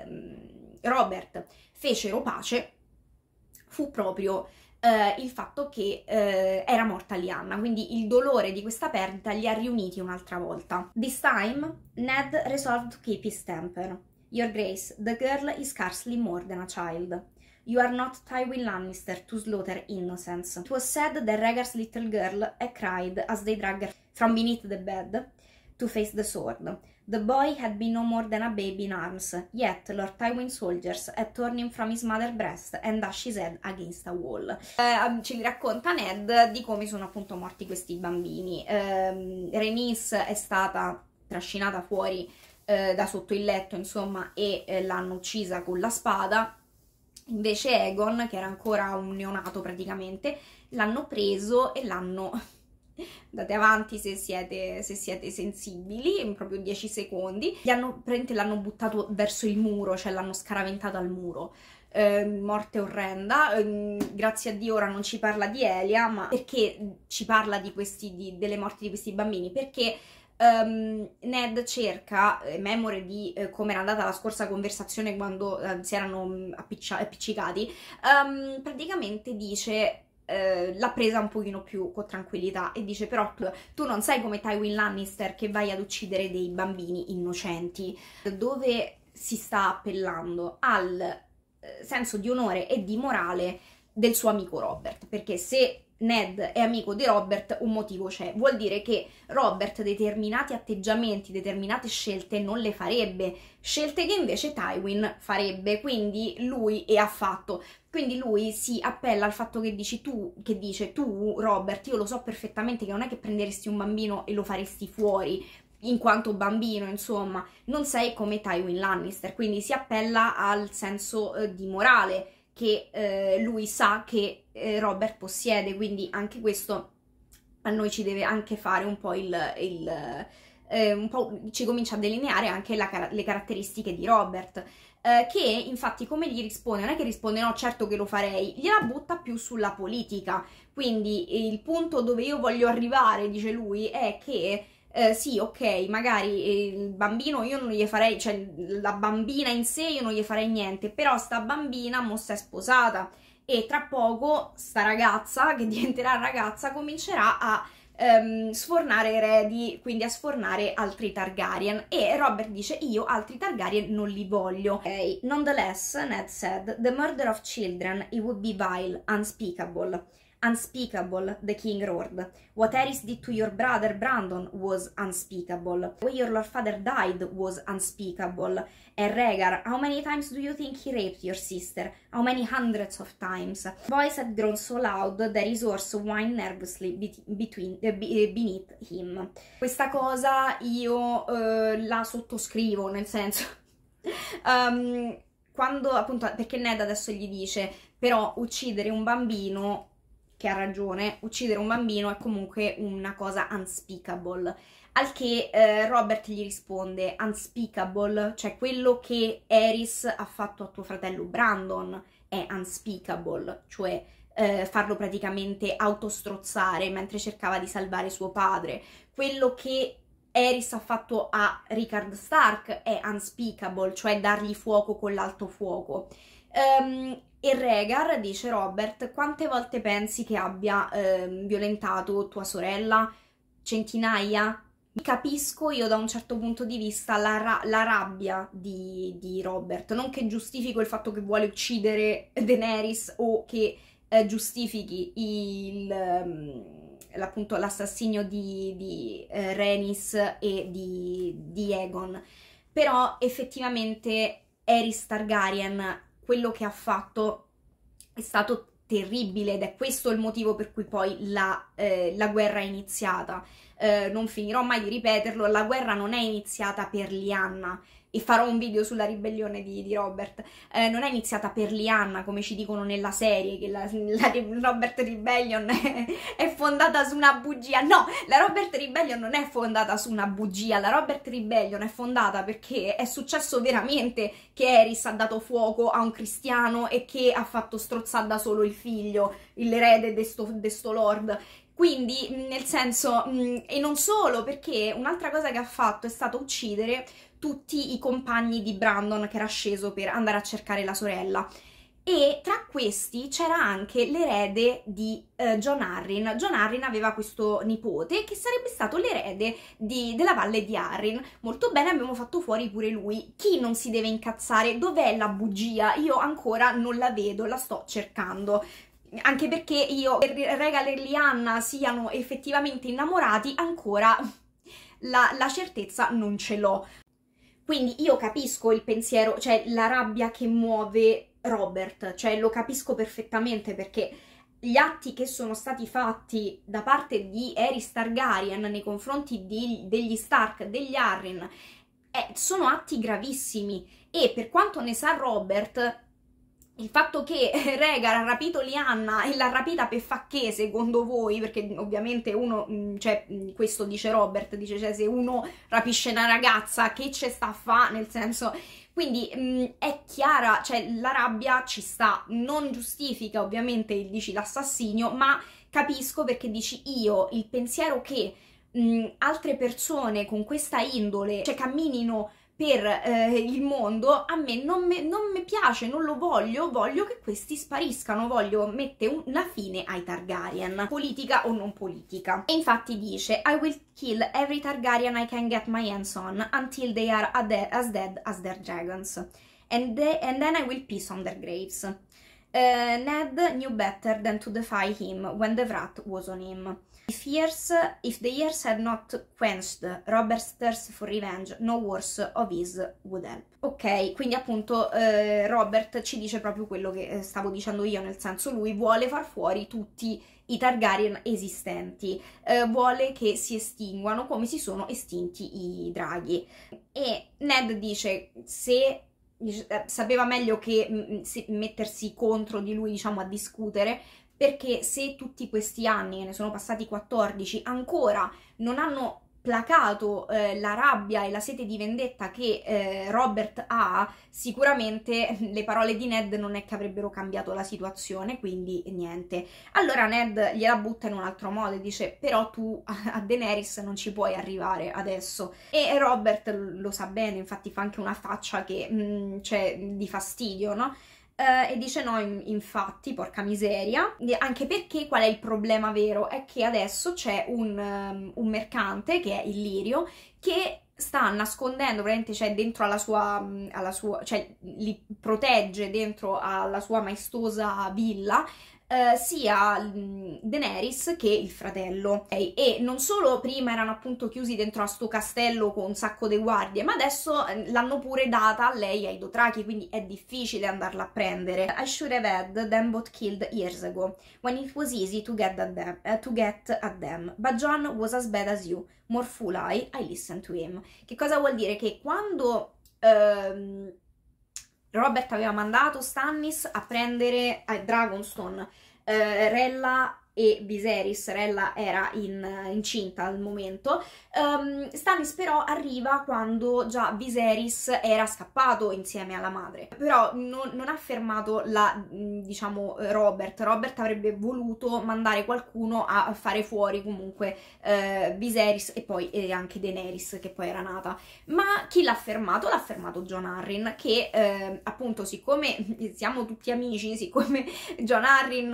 Robert fecero pace fu proprio il fatto che era morta Lyanna, quindi il dolore di questa perdita li ha riuniti un'altra volta. This time Ned resolved to keep his temper. Your Grace, the girl is scarcely more than a child. You are not Tywin Lannister to slaughter innocents. It was said that Rhaegar's little girl had cried as they dragged her from beneath the bed to face the sword. The boy had been no more than a baby in arms, yet Lord Tywin's soldiers had torn him from his mother's breast and dashed his head against a wall. Ci racconta Ned di come sono appunto morti questi bambini. Rhaenys è stata trascinata fuori da sotto il letto, insomma, e l'hanno uccisa con la spada. Invece Aegon, che era ancora un neonato praticamente, l'hanno preso e l'hanno... Andate avanti se siete sensibili, proprio 10 secondi. L'hanno buttato verso il muro, cioè l'hanno scaraventato al muro. Morte orrenda. Grazie a Dio ora non ci parla di Elia, ma perché ci parla delle morti di questi bambini? Perché Ned cerca, memore di come era andata la scorsa conversazione quando si erano appiccicati, praticamente dice l'ha presa un pochino più con tranquillità e dice però tu non sei come Tywin Lannister che vai ad uccidere dei bambini innocenti. Dove si sta appellando? Al senso di onore e di morale del suo amico Robert, perché se Ned è amico di Robert, un motivo c'è. Vuol dire che Robert determinati atteggiamenti, determinate scelte non le farebbe, scelte che invece Tywin farebbe, quindi lui e ha fatto. Quindi lui si appella al fatto che dice tu Robert, io lo so perfettamente che non è che prenderesti un bambino e lo faresti fuori, in quanto bambino, insomma, non sei come Tywin Lannister, quindi si appella al senso di morale che lui sa che Robert possiede, quindi anche questo a noi ci deve anche fare un po' un po' ci comincia a delineare anche le caratteristiche di Robert, che infatti come gli risponde, non è che risponde no certo che lo farei, gliela butta più sulla politica, quindi il punto dove io voglio arrivare, dice lui, è che sì, ok, magari il bambino io non gli farei, cioè la bambina in sé io non gli farei niente, però sta bambina mo si è sposata e tra poco sta ragazza, che diventerà ragazza, comincerà a sfornare eredi, quindi a sfornare altri Targaryen, e Robert dice io altri Targaryen non li voglio. Okay. Nonetheless, Ned said, the murder of children, it would be vile, unspeakable. Unspeakable, the king roared. What Aerys did to your brother Brandon was unspeakable. The way your lord father died was unspeakable. And Rhaegar, how many times do you think he raped your sister? How many hundreds of times? Voice had grown so loud that his horse whined nervously beneath him. Questa cosa io la sottoscrivo, nel senso... quando appunto, perché Ned adesso gli dice, però uccidere un bambino... che ha ragione, uccidere un bambino è comunque una cosa unspeakable, al che Robert gli risponde unspeakable, cioè quello che Aerys ha fatto a tuo fratello Brandon è unspeakable, cioè farlo praticamente autostrozzare mentre cercava di salvare suo padre, quello che Aerys ha fatto a Rickard Stark è unspeakable, cioè dargli fuoco con l'alto fuoco. E Rhaegar, dice Robert, quante volte pensi che abbia violentato tua sorella? Centinaia? Capisco io da un certo punto di vista la rabbia di Robert, non che giustifico il fatto che vuole uccidere Daenerys o che giustifichi appunto l'assassinio di Rhaenys e di Aegon, però effettivamente Aerys Targaryen quello che ha fatto è stato terribile ed è questo il motivo per cui poi la guerra è iniziata. Non finirò mai di ripeterlo, la guerra non è iniziata per Lyanna, e farò un video sulla ribellione di Robert, non è iniziata per Lyanna come ci dicono nella serie, che la Robert Rebellion è fondata su una bugia. No, la Robert Rebellion non è fondata su una bugia, la Robert Rebellion è fondata perché è successo veramente che Aerys ha dato fuoco a un cristiano e che ha fatto strozzare da solo il figlio, l'erede de sto lord. Quindi, nel senso, e non solo, perché un'altra cosa che ha fatto è stato uccidere tutti i compagni di Brandon che era sceso per andare a cercare la sorella. E tra questi c'era anche l'erede di Jon Arryn. Jon Arryn aveva questo nipote che sarebbe stato l'erede della valle di Arryn. Molto bene, abbiamo fatto fuori pure lui. Chi non si deve incazzare? Dov'è la bugia? Io ancora non la vedo, la sto cercando. Anche perché io, Rhaegar e Lyanna siano effettivamente innamorati, ancora la certezza non ce l'ho. Quindi io capisco il pensiero, cioè la rabbia che muove Robert, cioè lo capisco perfettamente, perché gli atti che sono stati fatti da parte di Aerys Targaryen nei confronti degli Stark, degli Arryn, sono atti gravissimi, e per quanto ne sa Robert, il fatto che Rhaegar ha rapito Lyanna e l'ha rapita per fa che, secondo voi? Perché ovviamente uno, cioè, questo dice Robert, dice, cioè, se uno rapisce una ragazza, che c'è sta a fa? Nel senso, quindi è chiara, cioè, la rabbia ci sta, non giustifica ovviamente, dici, l'assassinio, ma capisco perché dici io, il pensiero che altre persone con questa indole, cioè, camminino per il mondo, a me non mi piace, non lo voglio, voglio che questi spariscano, voglio mettere una fine ai Targaryen, politica o non politica. E infatti dice I will kill every Targaryen I can get my hands on until they are as dead as their dragons, and then I will piss on their graves. Ned knew better than to defy him when the wrath was on him. If the years had not quenched Robert's thirst for revenge, no worse of his would help. Ok, quindi appunto Robert ci dice proprio quello che stavo dicendo io, nel senso lui vuole far fuori tutti i Targaryen esistenti, vuole che si estinguano come si sono estinti i draghi. E Ned dice se sapeva meglio che mettersi contro di lui, diciamo, a discutere, perché se tutti questi anni, ne sono passati 14, ancora non hanno placato la rabbia e la sete di vendetta che Robert ha, sicuramente le parole di Ned non è che avrebbero cambiato la situazione, quindi niente. Allora Ned gliela butta in un altro modo e dice però tu a Daenerys non ci puoi arrivare adesso, e Robert lo sa bene, infatti fa anche una faccia che c'è di fastidio, no? E dice no, infatti, porca miseria, anche perché qual è il problema vero? È che adesso c'è un mercante, che è Illyrio, che sta nascondendo, veramente, cioè dentro alla sua, cioè li protegge dentro alla sua maestosa villa, sia Daenerys che il fratello. E non solo prima erano appunto chiusi dentro a sto castello con un sacco di guardie, ma adesso l'hanno pure data a lei, ai Dothraki, quindi è difficile andarla a prendere. I should have had them both killed years ago, when it was easy to get at them, but Jon was as bad as you, more fool I listened to him. Che cosa vuol dire? Che quando Robert aveva mandato Stannis a prendere a Dragonstone Rella e Viserys, Rella era incinta al momento, Stannis però arriva quando già Viserys era scappato insieme alla madre, però non ha fermato diciamo Robert avrebbe voluto mandare qualcuno a fare fuori comunque Viserys e poi anche Daenerys, che poi era nata, ma chi l'ha fermato? L'ha fermato Jon Arryn, che appunto, siccome siamo tutti amici, siccome Jon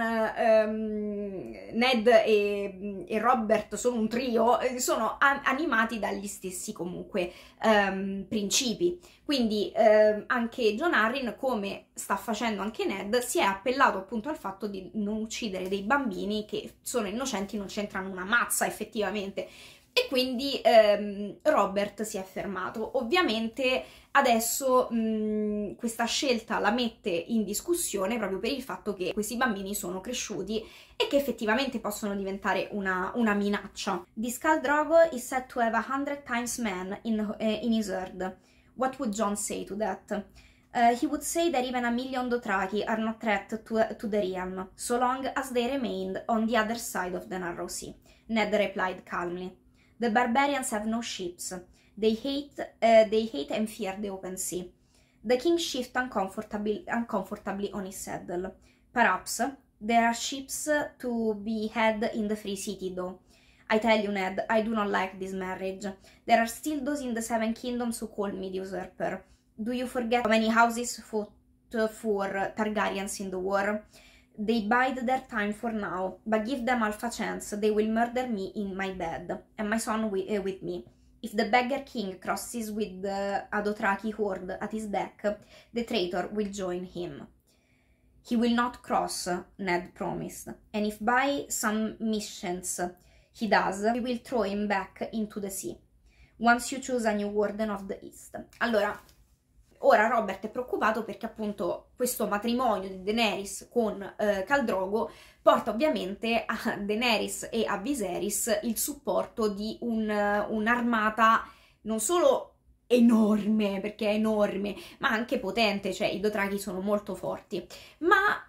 Arryn, Ned e Robert sono un trio, sono animati dagli stessi comunque principi, quindi anche Jon Arryn, come sta facendo anche Ned, si è appellato appunto al fatto di non uccidere dei bambini che sono innocenti, non c'entrano una mazza effettivamente, e quindi Robert si è fermato. Ovviamente adesso questa scelta la mette in discussione proprio per il fatto che questi bambini sono cresciuti e che effettivamente possono diventare una minaccia. This Khal Drogo is said to have 100 times men in his herd. What would Jon say to that? He would say that even 1,000,000 Dothraki are no threat to the realm, so long as they remained on the other side of the Narrow Sea. Ned replied calmly. The barbarians have no ships. They hate and fear the open sea. The king shifted uncomfortably on his saddle. Perhaps there are ships to be had in the Free City, though. I tell you, Ned, I do not like this marriage. There are still those in the Seven Kingdoms who call me the usurper. Do you forget how many houses fought for Targaryens in the war? They bide their time for now, but give them half a chance, they will murder me in my bed, and my son with me. If the beggar king crosses with a Dothraki horde at his back, the traitor will join him. He will not cross, Ned promised, and if by some mischance he does, we will throw him back into the sea. Once you choose a new warden of the East. Allora, ora Robert è preoccupato perché appunto questo matrimonio di Daenerys con Khal Drogo porta ovviamente a Daenerys e a Viserys il supporto di un'armata non solo enorme, perché è enorme, ma anche potente, cioè i Dothraki sono molto forti, ma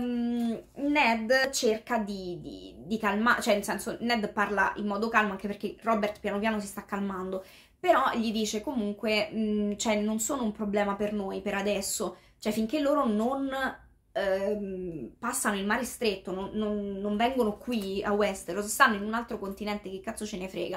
Ned cerca di calmare, cioè nel senso Ned parla in modo calmo, anche perché Robert piano piano si sta calmando, però gli dice comunque, cioè non sono un problema per noi per adesso, cioè finché loro non passano il mare stretto, non vengono qui a Westeros, stanno in un altro continente, che cazzo ce ne frega.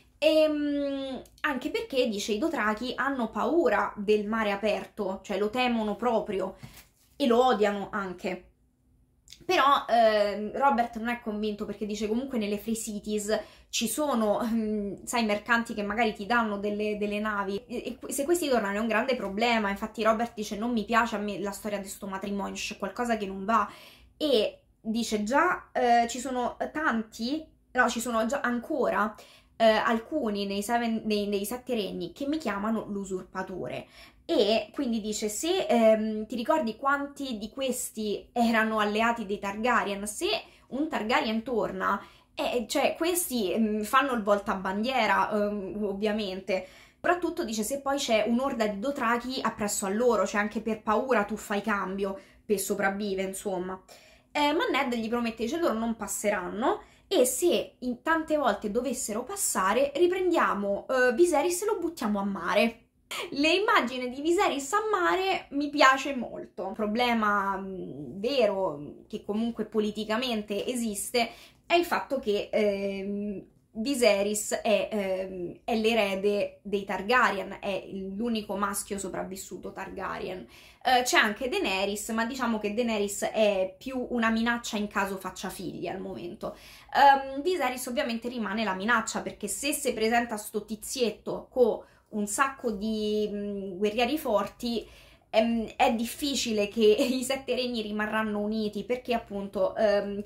E anche perché, dice, i Dothraki hanno paura del mare aperto, cioè lo temono proprio e lo odiano anche. Però Robert non è convinto, perché dice comunque nelle Free Cities ci sono, sai, mercanti che magari ti danno delle navi, e se questi tornano è un grande problema. Infatti Robert dice non mi piace a me la storia di sto matrimonio, c'è qualcosa che non va, e dice già ci sono tanti, no, ci sono già ancora alcuni nei sette regni che mi chiamano l'usurpatore. E quindi dice, se ti ricordi quanti di questi erano alleati dei Targaryen, se un Targaryen torna, cioè questi fanno il voltabandiera, ovviamente. Soprattutto dice, se poi c'è un'orda di Dothraki appresso a loro, cioè anche per paura tu fai cambio per sopravvivere, insomma. Ma Ned gli promette, dice, loro non passeranno, e se in tante volte dovessero passare, riprendiamo Viserys e lo buttiamo a mare. Le immagini di Viserys a mare mi piace molto. Un problema vero, che comunque politicamente esiste, è il fatto che Viserys è l'erede dei Targaryen, è l'unico maschio sopravvissuto Targaryen. C'è anche Daenerys, ma diciamo che Daenerys è più una minaccia in caso faccia figli al momento. Viserys ovviamente rimane la minaccia, perché se si presenta sto tizietto con un sacco di guerrieri forti, è difficile che i sette regni rimarranno uniti, perché appunto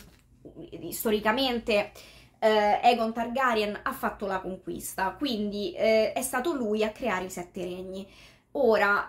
storicamente Aegon Targaryen ha fatto la conquista, quindi è stato lui a creare i sette regni. Ora,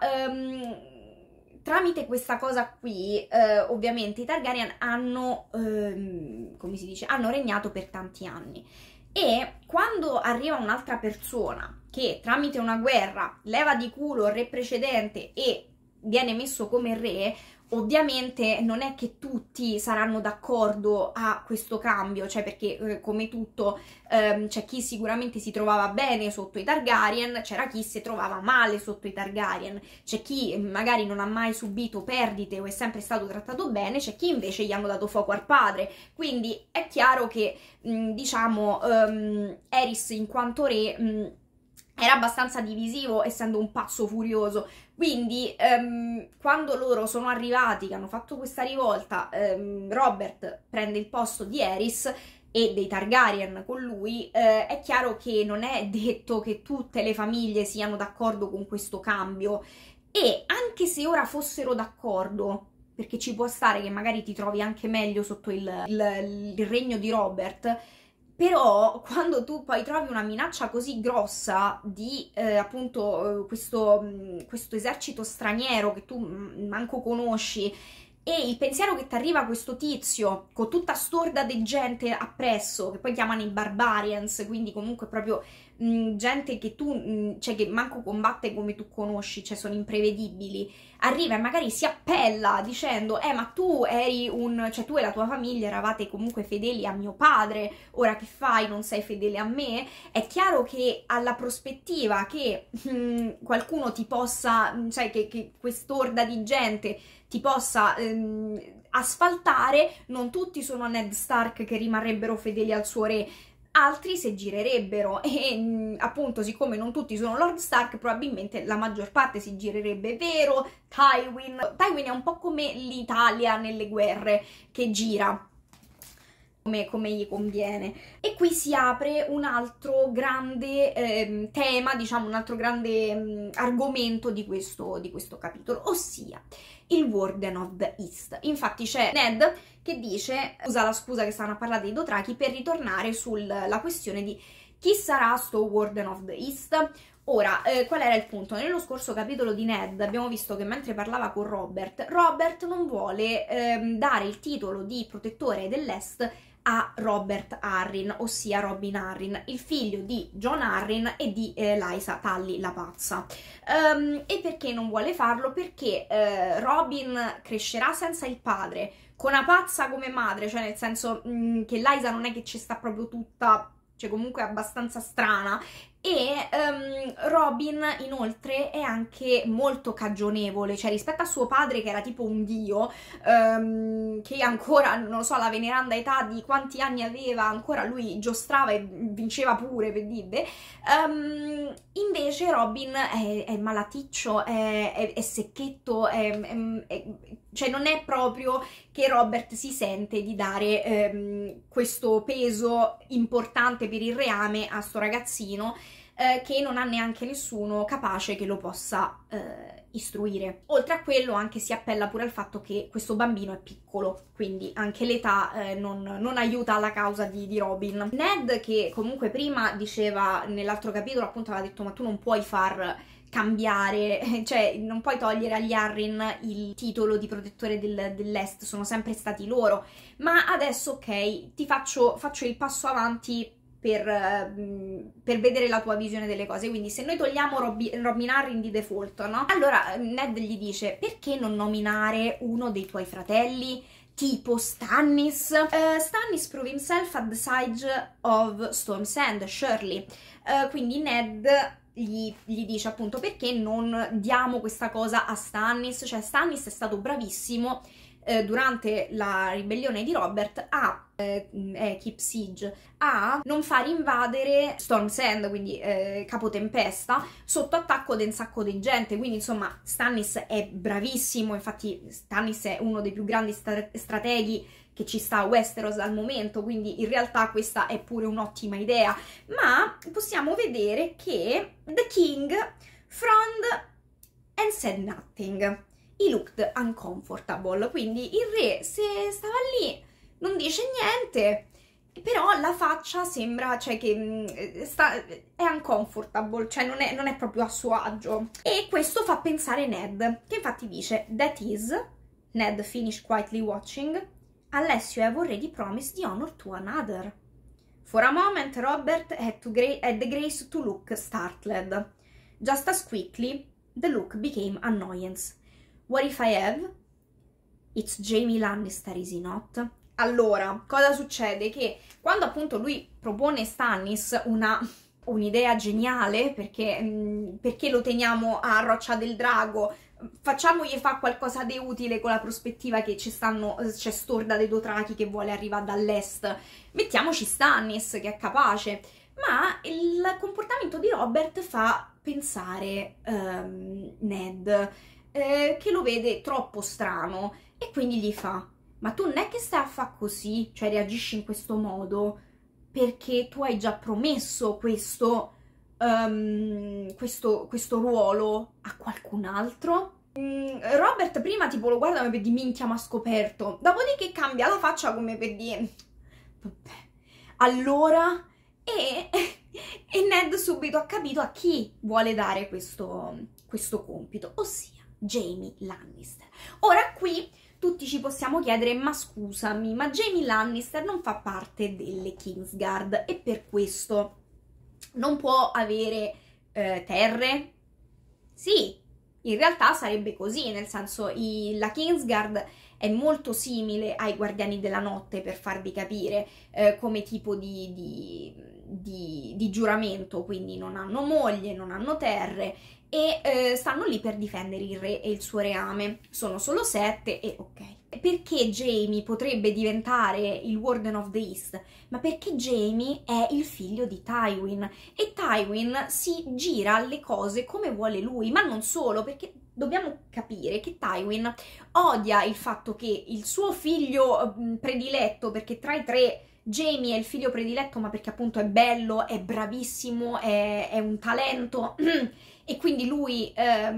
tramite questa cosa qui, ovviamente i Targaryen hanno, come si dice, hanno regnato per tanti anni. E quando arriva un'altra persona che tramite una guerra leva di culo il re precedente e viene messo come re, ovviamente non è che tutti saranno d'accordo a questo cambio, cioè perché come tutto c'è chi sicuramente si trovava bene sotto i Targaryen, c'era chi si trovava male sotto i Targaryen, c'è chi magari non ha mai subito perdite o è sempre stato trattato bene, c'è chi invece gli hanno dato fuoco al padre. Quindi è chiaro che diciamo Aerys in quanto re era abbastanza divisivo, essendo un pazzo furioso. Quindi quando loro sono arrivati, che hanno fatto questa rivolta, Robert prende il posto di Aerys e dei Targaryen con lui, è chiaro che non è detto che tutte le famiglie siano d'accordo con questo cambio, e anche se ora fossero d'accordo, perché ci può stare che magari ti trovi anche meglio sotto il regno di Robert, però quando tu poi trovi una minaccia così grossa di appunto questo esercito straniero che tu manco conosci, e il pensiero che ti arriva questo tizio con tutta storda di gente appresso, che poi chiamano i Barbarians, quindi comunque proprio gente che tu, cioè che manco combatte come tu conosci, cioè sono imprevedibili, arriva e magari si appella dicendo ma tu eri cioè tu e la tua famiglia eravate comunque fedeli a mio padre, ora che fai, non sei fedele a me. È chiaro che alla prospettiva che qualcuno ti possa, cioè che quest'orda di gente ti possa asfaltare, non tutti sono Ned Stark che rimarrebbero fedeli al suo re, altri si girerebbero, e appunto siccome non tutti sono Lord Stark, probabilmente la maggior parte si girerebbe, vero? Tywin è un po' come l'Italia nelle guerre, che gira come gli conviene. E qui si apre un altro grande tema, diciamo un altro grande argomento di questo capitolo, ossia il Warden of the East. Infatti c'è Ned che dice, usa la scusa che stanno a parlare dei Dothraki per ritornare sulla questione di chi sarà sto Warden of the East. Ora, qual era il punto? Nello scorso capitolo di Ned abbiamo visto che mentre parlava con Robert non vuole dare il titolo di protettore dell'Est a Robert Arryn, ossia Robin Arryn, il figlio di Jon Arryn e di Lysa Tully la pazza. E perché non vuole farlo? Perché Robin crescerà senza il padre, con una pazza come madre, cioè nel senso che Lysa non è che ci sta proprio tutta, cioè comunque è abbastanza strana, e Robin inoltre è anche molto cagionevole, cioè rispetto a suo padre che era tipo un dio, che ancora, non lo so, alla veneranda età di quanti anni aveva, ancora lui giostrava e vinceva pure, per dire. Invece Robin è malaticcio, è secchetto, cioè non è proprio che Robert si sente di dare questo peso importante per il reame a sto ragazzino, che non ha neanche nessuno capace che lo possa istruire. Oltre a quello anche si appella pure al fatto che questo bambino è piccolo, quindi anche l'età non aiuta alla causa di Robin. Ned, che comunque prima diceva nell'altro capitolo, appunto aveva detto ma tu non puoi far cambiare, cioè non puoi togliere agli Arryn il titolo di protettore dell'Est, sono sempre stati loro, ma adesso ok, ti faccio il passo avanti per vedere la tua visione delle cose. Quindi se noi togliamo Robin Arryn di default, no? Allora Ned gli dice perché non nominare uno dei tuoi fratelli tipo Stannis? Stannis prove himself at the side of Storm's End, surely. Quindi Ned gli dice appunto perché non diamo questa cosa a Stannis, cioè Stannis è stato bravissimo durante la ribellione di Robert a Keep Siege, a non far invadere Storm's End, quindi Capo Tempesta, sotto attacco di un sacco di gente. Quindi insomma Stannis è bravissimo, infatti Stannis è uno dei più grandi strateghi che ci sta a Westeros al momento, quindi in realtà questa è pure un'ottima idea. Ma possiamo vedere che The King frowned and said nothing. He looked uncomfortable, quindi il re se stava lì non dice niente, però la faccia sembra, cioè che è uncomfortable, cioè non è proprio a suo agio. E questo fa pensare Ned, che infatti dice that is, Ned finished quietly watching, unless you have already promised the honor to another. For a moment Robert had the grace to look startled. Just as quickly the look became annoyance. What if I have? It's Jaime Lannister, is he not? Allora, cosa succede? Che quando appunto lui propone Stannis un'idea geniale, perché lo teniamo a Roccia del Drago, facciamogli fare qualcosa di utile con la prospettiva che c'è Storda dei Dothraki che vuole arrivare dall'est, mettiamoci Stannis che è capace. Ma il comportamento di Robert fa pensare Ned, che lo vede troppo strano, e quindi gli fa ma tu non è che stai a fare così, cioè reagisci in questo modo perché tu hai già promesso questo ruolo a qualcun altro? Robert prima tipo lo guarda come per dire minchia m'ha scoperto, dopodiché cambia la faccia come per dire vabbè, allora, e Ned subito ha capito a chi vuole dare questo compito, ossia Jaime Lannister. Ora qui tutti ci possiamo chiedere ma scusami, ma Jaime Lannister non fa parte delle Kingsguard e per questo non può avere terre? Sì, in realtà sarebbe così, nel senso la Kingsguard è molto simile ai Guardiani della Notte, per farvi capire, come tipo di giuramento, quindi non hanno moglie, non hanno terre e stanno lì per difendere il re e il suo reame. Sono solo 7 e ok. Perché Jaime potrebbe diventare il Warden of the East? Ma perché Jaime è il figlio di Tywin e Tywin si gira le cose come vuole lui, ma non solo, perché dobbiamo capire che Tywin odia il fatto che il suo figlio prediletto, perché tra i tre Jaime è il figlio prediletto, ma perché appunto è bello, è bravissimo, è un talento e quindi lui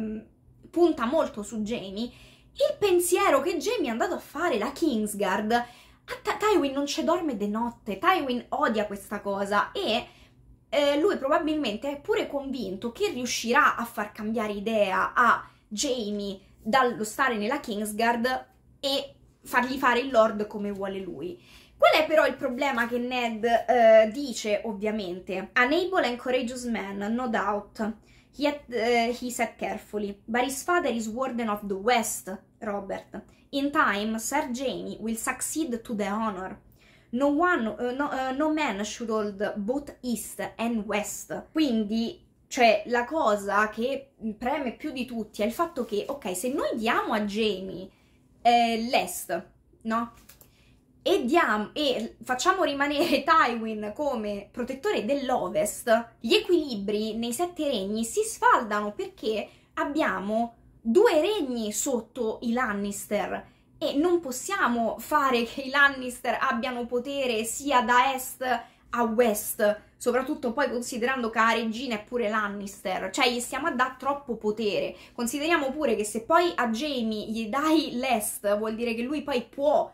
punta molto su Jaime. Il pensiero che Jaime è andato a fare la Kingsguard, a Tywin non ci dorme de notte, Tywin odia questa cosa e lui probabilmente è pure convinto che riuscirà a far cambiare idea a Jaime dallo stare nella Kingsguard e fargli fare il Lord come vuole lui. Qual è però il problema che Ned dice, ovviamente? An able and courageous man, no doubt. Yet he said carefully, but his father is Warden of the West, Robert. In time, Sir Jaime will succeed to the honor. No man should hold both East and West. Quindi, cioè, la cosa che preme più di tutti è il fatto che, ok, se noi diamo a Jaime l'Est, no? E facciamo rimanere Tywin come protettore dell'Ovest, gli equilibri nei 7 regni si sfaldano perché abbiamo 2 regni sotto i Lannister e non possiamo fare che i Lannister abbiano potere sia da est a west, soprattutto poi considerando che la regina è pure Lannister, cioè gli stiamo a dare troppo potere. Consideriamo pure che se poi a Jaime gli dai l'est, vuol dire che lui poi può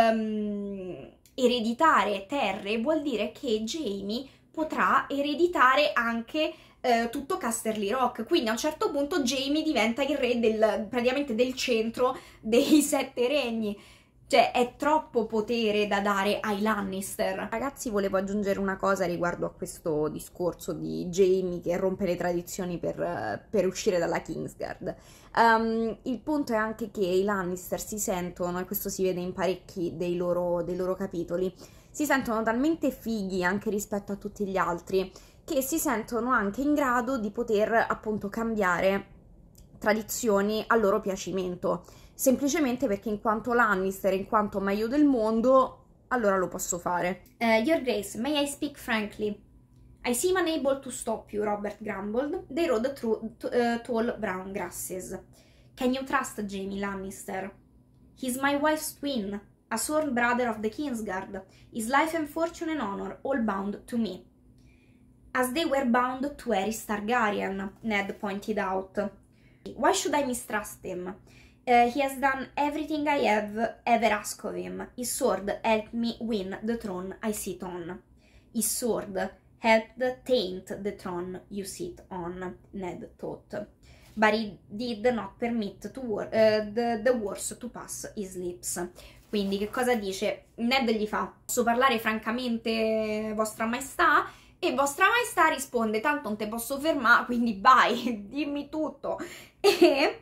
ereditare terre, vuol dire che Jaime potrà ereditare anche tutto Casterly Rock, quindi a un certo punto Jaime diventa il re praticamente del centro dei Sette Regni. Cioè, è troppo potere da dare ai Lannister. Ragazzi, volevo aggiungere una cosa riguardo a questo discorso di Jaime che rompe le tradizioni per uscire dalla Kingsguard. Il punto è anche che i Lannister si sentono, e questo si vede in parecchi dei loro capitoli, si sentono talmente fighi anche rispetto a tutti gli altri, che si sentono anche in grado di poter appunto cambiare tradizioni a loro piacimento. Semplicemente perché in quanto Lannister, in quanto meglio del mondo, allora lo posso fare. Your Grace, may I speak frankly? I seem unable to stop you, Robert grumbled. They rode through tall brown grasses. Can you trust Jaime Lannister? He's my wife's twin, a sworn brother of the Kingsguard. His life and fortune and honor all bound to me. As they were bound to Aerys Targaryen, Ned pointed out. Why should I mistrust him? He has done everything I have ever asked of him. His sword helped me win the throne I sit on. His sword helped taint the throne you sit on, Ned thought. But he did not permit the words to pass his lips. Quindi che cosa dice? Ned gli fa: posso parlare francamente, vostra maestà? E vostra maestà risponde: tanto non te posso fermare, quindi vai, dimmi tutto. E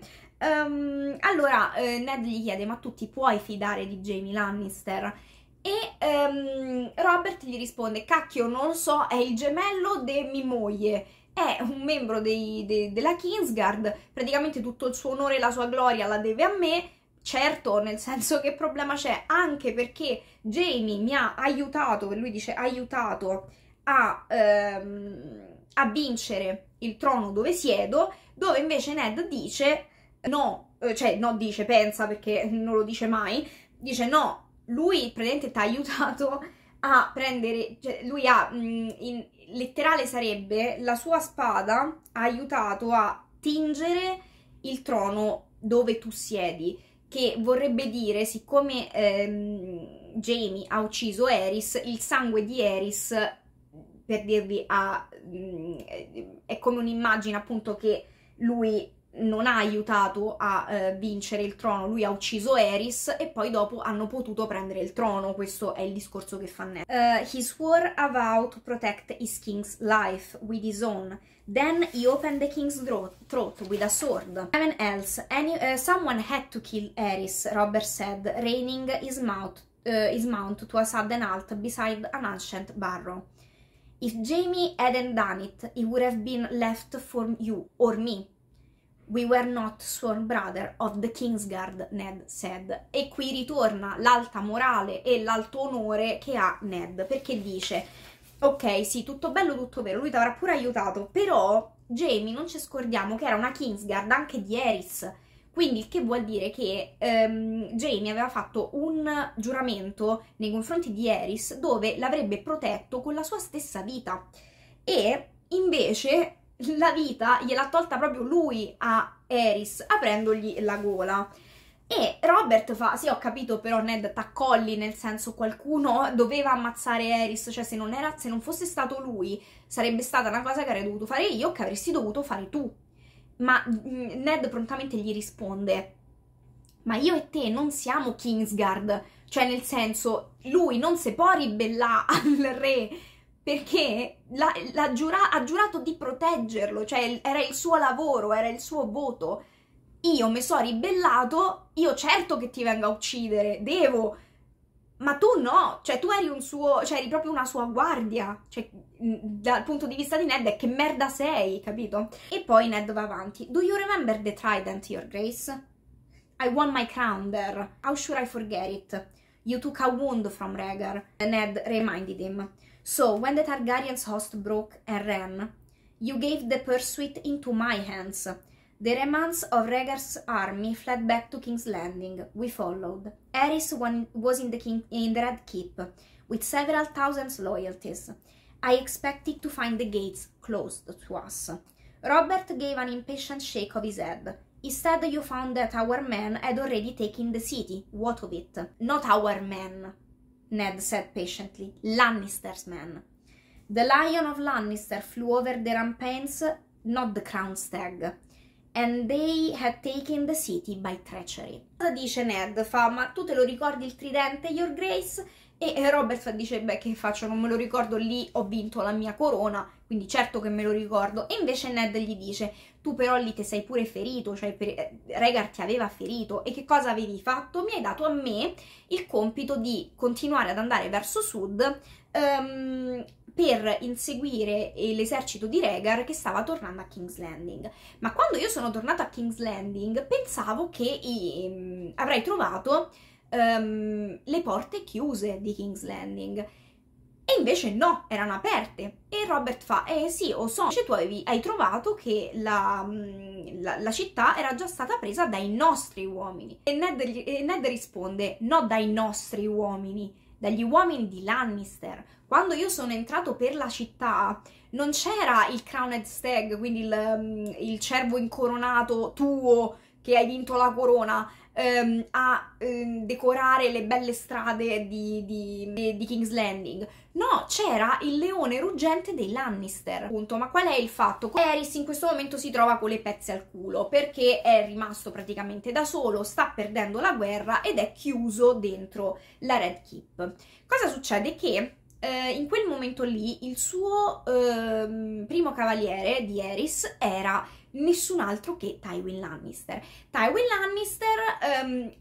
allora Ned gli chiede: ma tu ti puoi fidare di Jaime Lannister? E Robert gli risponde: cacchio, non lo so, è il gemello di mia moglie, è un membro della Kingsguard, praticamente tutto il suo onore e la sua gloria la deve a me. Certo, nel senso, che problema c'è? Anche perché Jaime mi ha aiutato, lui dice aiutato, a vincere il trono dove siedo, dove invece Ned dice no, cioè no, dice, pensa, perché non lo dice mai, dice no, lui praticamente ti ha aiutato a prendere, cioè lui ha, in letterale sarebbe, la sua spada ha aiutato a tingere il trono dove tu siedi, che vorrebbe dire, siccome Jaime ha ucciso Aerys, il sangue di Aerys, per dirvi, è come un'immagine appunto che lui non ha aiutato a vincere il trono, lui ha ucciso Aerys e poi dopo hanno potuto prendere il trono. Questo è il discorso che fa Ned. He swore a vow to protect his king's life with his own. Then he opened the king's throat with a sword. Heaven else, someone had to kill Aerys, Robert said, reining his mount to a sudden halt beside an ancient barrow. If Jaime hadn't done it, it would have been left for you or me. We were not sworn brother of the Kingsguard, Ned said. E qui ritorna l'alta morale e l'alto onore che ha Ned, perché dice: ok, sì, tutto bello, tutto vero, lui ti avrà pure aiutato, però Jaime, non ci scordiamo che era una Kingsguard anche di Aerys, quindi il che vuol dire che Jaime aveva fatto un giuramento nei confronti di Aerys dove l'avrebbe protetto con la sua stessa vita, e invece la vita gliel'ha tolta proprio lui a Aerys, aprendogli la gola. E Robert fa: sì, ho capito, però Ned, t'accolli, nel senso, qualcuno doveva ammazzare Aerys, cioè se non fosse stato lui, sarebbe stata una cosa che avrei dovuto fare io, che avresti dovuto fare tu. Ma Ned prontamente gli risponde: ma io e te non siamo Kingsguard, cioè nel senso, lui non si può ribellare al re, perché ha giurato di proteggerlo, cioè era il suo lavoro, era il suo voto. Io mi sono ribellato, io certo che ti venga a uccidere, devo, ma tu no, cioè tu eri proprio una sua guardia, cioè dal punto di vista di Ned è che merda sei, capito? E poi Ned va avanti: do you remember the trident, your grace? I won my crown there, how should I forget it? You took a wound from Rhaegar, Ned reminded him. So, when the Targaryen's host broke and ran, you gave the pursuit into my hands. The remnants of Rhaegar's army fled back to King's Landing. We followed. Aerys was in the Red Keep, with several thousand loyalties. I expected to find the gates closed to us. Robert gave an impatient shake of his head. Instead, you found that our men had already taken the city. What of it? Not our men, Ned said patiently. Lannister's men. The Lion of Lannister flew over the ramparts, not the Crown Stag. And they had taken the city by treachery. Cosa dice Ned? Fa, ma tu te lo ricordi il tridente, Your Grace? E Robert dice, beh, che faccio, non me lo ricordo, lì ho vinto la mia corona, quindi certo che me lo ricordo. E invece Ned gli dice, tu però lì ti sei pure ferito, cioè Rhaegar ti aveva ferito, e che cosa avevi fatto? Mi hai dato a me il compito di continuare ad andare verso sud, per inseguire l'esercito di Rhaegar che stava tornando a King's Landing. Ma quando io sono tornata a King's Landing pensavo che avrei trovato le porte chiuse di King's Landing, e invece no, erano aperte. E Robert fa, sì, lo so, invece tu hai trovato che la città era già stata presa dai nostri uomini. E Ned risponde, no, dai nostri uomini, dagli uomini di Lannister. Quando io sono entrato per la città non c'era il Crowned Stag, quindi il cervo incoronato tuo che hai vinto la corona, a decorare le belle strade di King's Landing. No, c'era il leone ruggente dei Lannister, appunto. Ma qual è il fatto? Aerys in questo momento si trova con le pezze al culo, perché è rimasto praticamente da solo, sta perdendo la guerra ed è chiuso dentro la Red Keep. Cosa succede? Che in quel momento lì il suo primo cavaliere di Aerys era nessun altro che Tywin Lannister. Tywin Lannister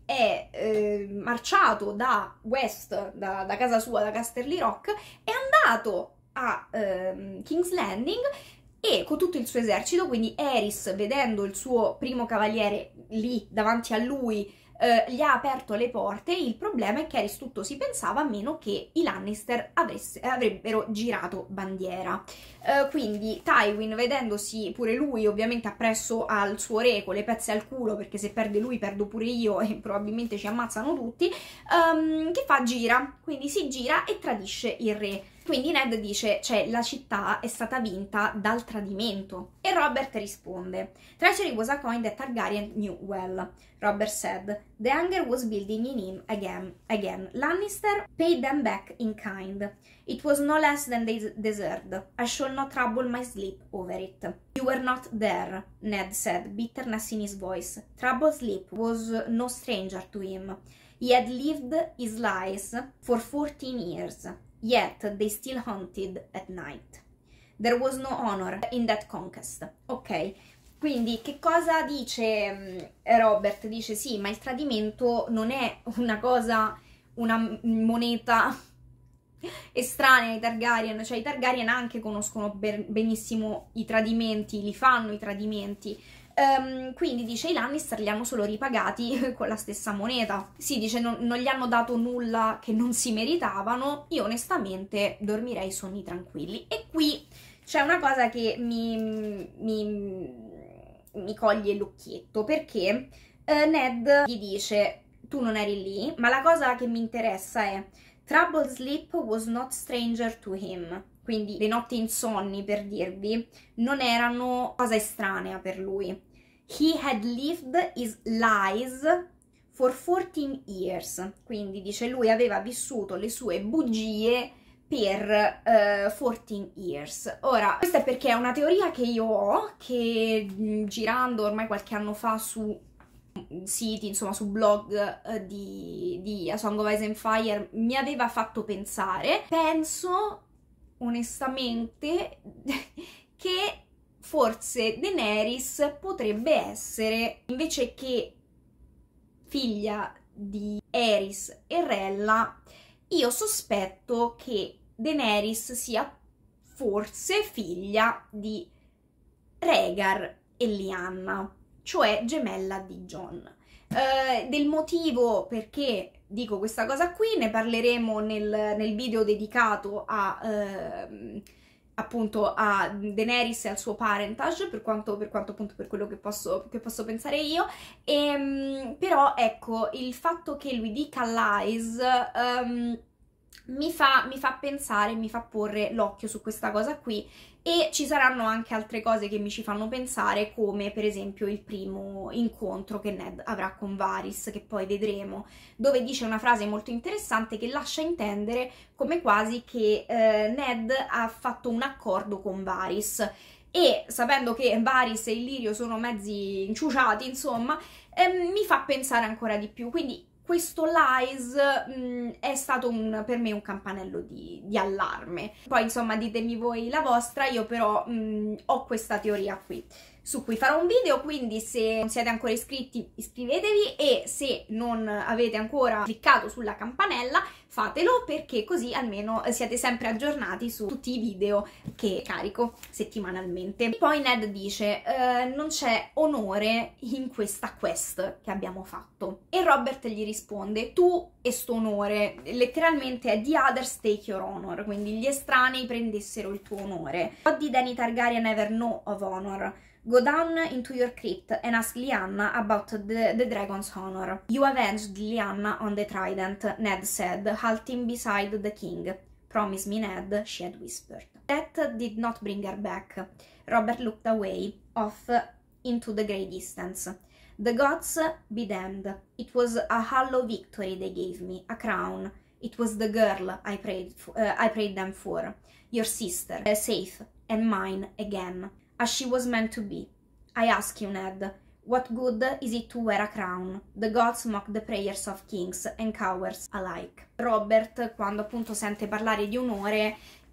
è marciato da West, da casa sua, da Casterly Rock, è andato a King's Landing e con tutto il suo esercito, quindi Aerys, vedendo il suo primo cavaliere lì davanti a lui, gli ha aperto le porte. Il problema è che Aerys tutto si pensava, a meno che i Lannister avrebbero girato bandiera. Quindi Tywin, vedendosi pure lui ovviamente appresso al suo re con le pezze al culo, perché se perde lui perdo pure io e probabilmente ci ammazzano tutti, che fa? Gira, quindi si gira e tradisce il re. Quindi Ned dice, cioè, la città è stata vinta dal tradimento. E Robert risponde, treachery was a coin that Targaryen knew well. Robert said, the anger was building in him again. Lannister paid them back in kind. It was no less than they deserved. I shall not trouble my sleep over it. You were not there, Ned said, bitterness in his voice. Troubled sleep was no stranger to him. He had lived his lies for 14 years. Yet they still hunted at night. There was no honor in that conquest. Ok, quindi che cosa dice Robert? Dice sì, ma il tradimento non è una cosa, una moneta estranea ai Targaryen, cioè i Targaryen anche conoscono benissimo i tradimenti, li fanno i tradimenti. Quindi dice i Lannister li hanno solo ripagati con la stessa moneta. Sì, dice non gli hanno dato nulla che non si meritavano. Io onestamente dormirei sonni tranquilli. E qui c'è una cosa che mi coglie l'occhietto, perché Ned gli dice tu non eri lì, ma la cosa che mi interessa è troubled sleep was not stranger to him. Quindi le notti insonni, per dirvi, non erano cosa estranea per lui. He had lived his lies for 14 years. Quindi dice lui aveva vissuto le sue bugie per 14 years. Ora, questa è perché è una teoria che io ho, che girando ormai qualche anno fa su siti, insomma su blog di A Song of Ice and Fire, mi aveva fatto pensare. Penso onestamente che forse Daenerys potrebbe essere, invece che figlia di Aerys e Rella, io sospetto che Daenerys sia forse figlia di Rhaegar e Lyanna, cioè gemella di Jon. Del motivo perché dico questa cosa qui ne parleremo nel video dedicato a appunto a Daenerys e al suo parentage, per quanto appunto per quello che posso pensare io, però ecco, il fatto che lui dica lies mi fa pensare, mi fa porre l'occhio su questa cosa qui, e ci saranno anche altre cose che mi ci fanno pensare, come per esempio il primo incontro che Ned avrà con Varys, che poi vedremo, dove dice una frase molto interessante che lascia intendere come quasi che Ned ha fatto un accordo con Varys, e sapendo che Varys e Illyrio sono mezzi inciuciati, insomma, mi fa pensare ancora di più, quindi questo lies è stato per me un campanello di allarme. Poi insomma ditemi voi la vostra, io però ho questa teoria qui, su cui farò un video, quindi se non siete ancora iscritti iscrivetevi, e se non avete ancora cliccato sulla campanella fatelo, perché così almeno siete sempre aggiornati su tutti i video che carico settimanalmente. E poi Ned dice non c'è onore in questa quest che abbiamo fatto, e Robert gli risponde tu e sto onore, letteralmente è the others take your honor, quindi gli estranei prendessero il tuo onore. What did any Targaryen ever know of honor? Go down into your crypt and ask Lyanna about the dragon's honor. You avenged Lyanna on the trident, Ned said, halting beside the king. Promise me, Ned, she had whispered. That did not bring her back. Robert looked away, off into the grey distance. The gods be damned. It was a hollow victory they gave me, a crown. It was the girl I prayed them for. Your sister, safe, and mine again. As she was meant to be. I ask you, Ned, what good is it to wear a crown? The gods mock the prayers of kings and cowards alike. Robert, quando appunto sente parlare di onore,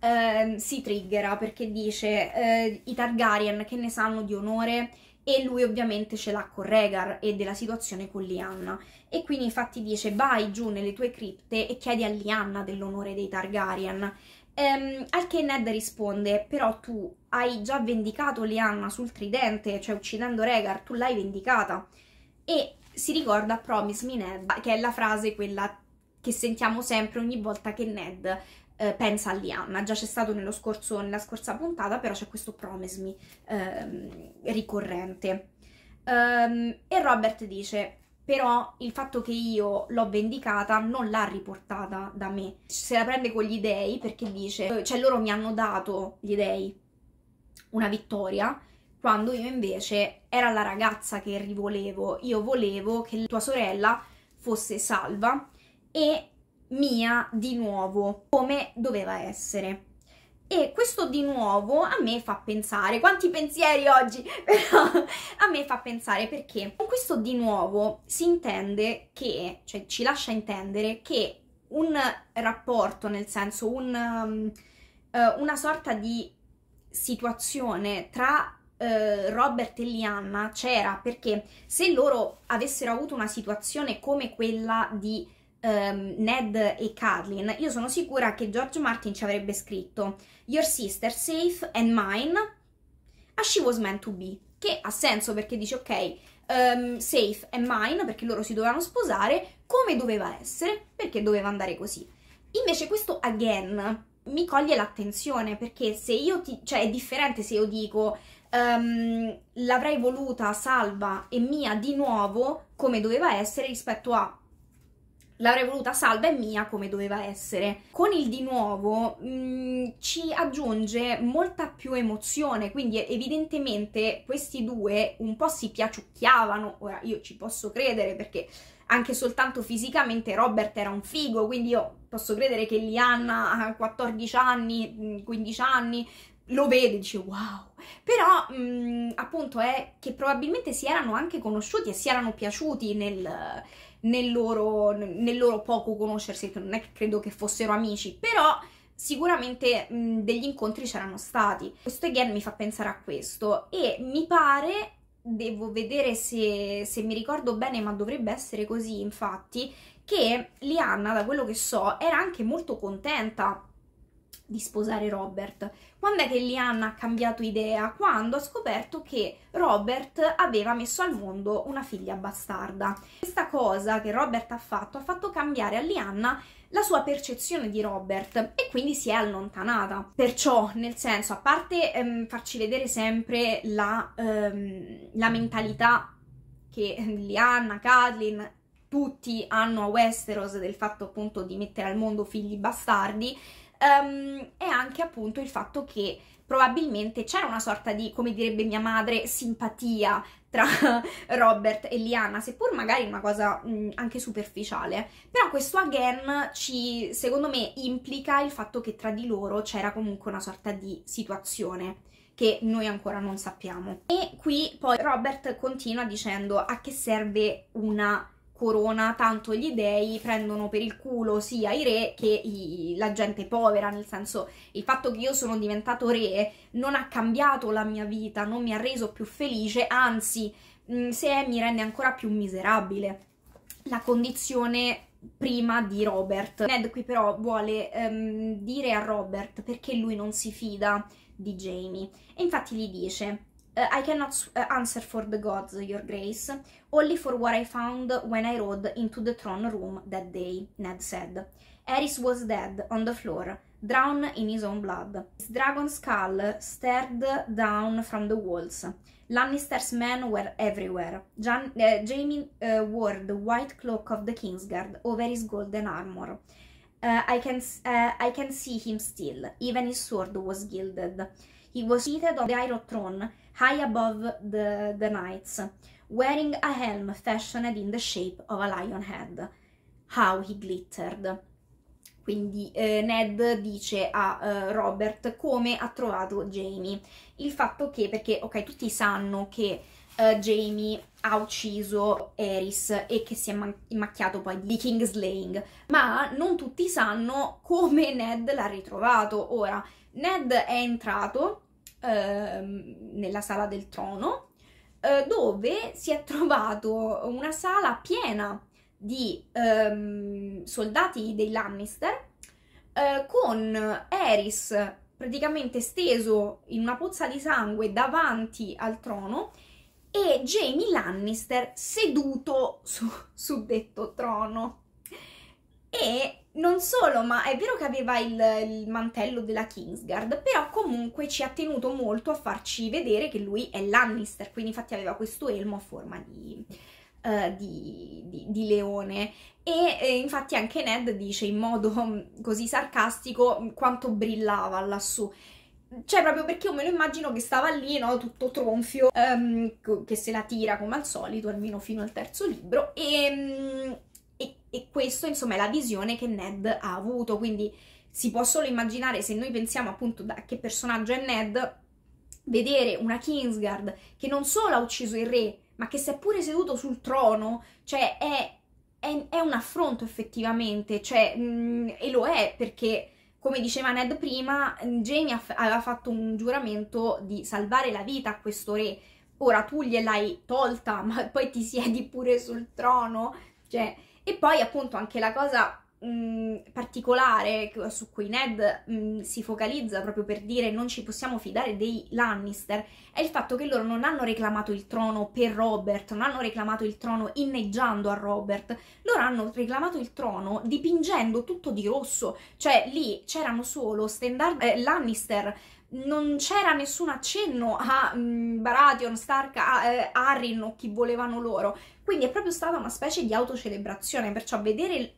si triggera, perché dice i Targaryen che ne sanno di onore, e lui ovviamente ce l'ha con Rhaegar e della situazione con Lyanna, e quindi infatti dice vai giù nelle tue cripte e chiedi a Lyanna dell'onore dei Targaryen. Al che Ned risponde, però tu hai già vendicato Lyanna sul tridente, cioè uccidendo Rhaegar, tu l'hai vendicata. E si ricorda Promise me, Ned, che è la frase quella che sentiamo sempre ogni volta che Ned pensa a Lyanna. Già c'è stato nella scorsa puntata, però c'è questo Promise me ricorrente. E Robert dice però il fatto che io l'ho vendicata non l'ha riportata da me, se la prende con gli dei, perché dice, cioè loro mi hanno dato, gli dei, una vittoria, quando io invece era la ragazza che rivolevo, io volevo che tua sorella fosse salva e mia di nuovo, come doveva essere. E questo di nuovo a me fa pensare, quanti pensieri oggi, però a me fa pensare, perché con questo di nuovo si intende che, cioè ci lascia intendere che un rapporto, nel senso una sorta di situazione tra Robert e Lyanna c'era, perché se loro avessero avuto una situazione come quella di Ned e Catelyn, io sono sicura che George Martin ci avrebbe scritto Your sister safe and mine as she was meant to be, che ha senso, perché dice ok, safe and mine perché loro si dovevano sposare, come doveva essere perché doveva andare così. Invece questo again mi coglie l'attenzione, perché se io cioè è differente se io dico l'avrei voluta salva e mia di nuovo come doveva essere, rispetto a l'avrei voluta salva e mia come doveva essere. Con il di nuovo ci aggiunge molta più emozione, quindi evidentemente questi due un po' si piaciucchiavano. Ora io ci posso credere, perché anche soltanto fisicamente Robert era un figo, quindi io posso credere che Lyanna a 14 anni, 15 anni, lo vede e dice wow. Però appunto è che probabilmente si erano anche conosciuti e si erano piaciuti nel loro poco conoscersi, non è che credo che fossero amici, però sicuramente degli incontri c'erano stati. Questo again mi fa pensare a questo, e mi pare, devo vedere se mi ricordo bene, ma dovrebbe essere così infatti, che Lyanna, da quello che so, era anche molto contenta di sposare Robert. Quando è che Lyanna ha cambiato idea? Quando ha scoperto che Robert aveva messo al mondo una figlia bastarda. Questa cosa che Robert ha fatto cambiare a Lyanna la sua percezione di Robert e quindi si è allontanata. Perciò, nel senso, a parte farci vedere sempre la mentalità che Lyanna, Catelyn, tutti hanno a Westeros del fatto appunto di mettere al mondo figli bastardi, e anche appunto il fatto che probabilmente c'era una sorta di, come direbbe mia madre, simpatia tra Robert e Lyanna, seppur magari una cosa anche superficiale, però questo again secondo me implica il fatto che tra di loro c'era comunque una sorta di situazione che noi ancora non sappiamo. E qui poi Robert continua dicendo: a che serve una corona, tanto gli dei prendono per il culo sia i re che la gente povera, nel senso, il fatto che io sono diventato re non ha cambiato la mia vita, non mi ha reso più felice, anzi, se mi rende ancora più miserabile. La condizione prima di Robert. Ned qui però vuole dire a Robert perché lui non si fida di Jaime, e infatti gli dice: I cannot answer for the gods, your grace, only for what I found when I rode into the throne room that day, Ned said. Aerys was dead, on the floor, drowned in his own blood. His dragon skull stared down from the walls. Lannister's men were everywhere. Jaime wore the white cloak of the Kingsguard over his golden armor. I can see him still, even his sword was gilded. He was seated on the iron throne, high above the knights, wearing a helm fashioned in the shape of a lion head. How he glittered. Quindi Ned dice a Robert come ha trovato Jaime. Il fatto che, perché ok, tutti sanno che Jaime ha ucciso Aerys e che si è macchiato poi di Kingslaying, ma non tutti sanno come Ned l'ha ritrovato. Ora, Ned è entrato nella sala del trono, dove si è trovato una sala piena di soldati dei Lannister, con Aerys praticamente steso in una pozza di sangue davanti al trono e Jaime Lannister seduto su detto trono. E non solo, ma è vero che aveva il mantello della Kingsguard, però comunque ci ha tenuto molto a farci vedere che lui è Lannister, quindi infatti aveva questo elmo a forma di leone. E infatti anche Ned dice in modo così sarcastico quanto brillava lassù. Cioè, proprio perché io me lo immagino che stava lì, no, tutto tronfio, che se la tira come al solito, almeno fino al terzo libro, e questo, insomma, è la visione che Ned ha avuto, quindi si può solo immaginare, se noi pensiamo appunto da che personaggio è Ned, vedere una Kingsguard che non solo ha ucciso il re, ma che si è pure seduto sul trono, cioè è un affronto effettivamente, cioè, e lo è perché, come diceva Ned prima, Jaime aveva fatto un giuramento di salvare la vita a questo re. Ora tu gliel'hai tolta, ma poi ti siedi pure sul trono, cioè. E poi appunto anche la cosa particolare su cui Ned si focalizza proprio per dire non ci possiamo fidare dei Lannister è il fatto che loro non hanno reclamato il trono per Robert, non hanno reclamato il trono inneggiando a Robert, loro hanno reclamato il trono dipingendo tutto di rosso, cioè lì c'erano solo stendard Lannister, non c'era nessun accenno a Baratheon, Stark, Arryn o chi volevano loro, quindi è proprio stata una specie di autocelebrazione, perciò vedere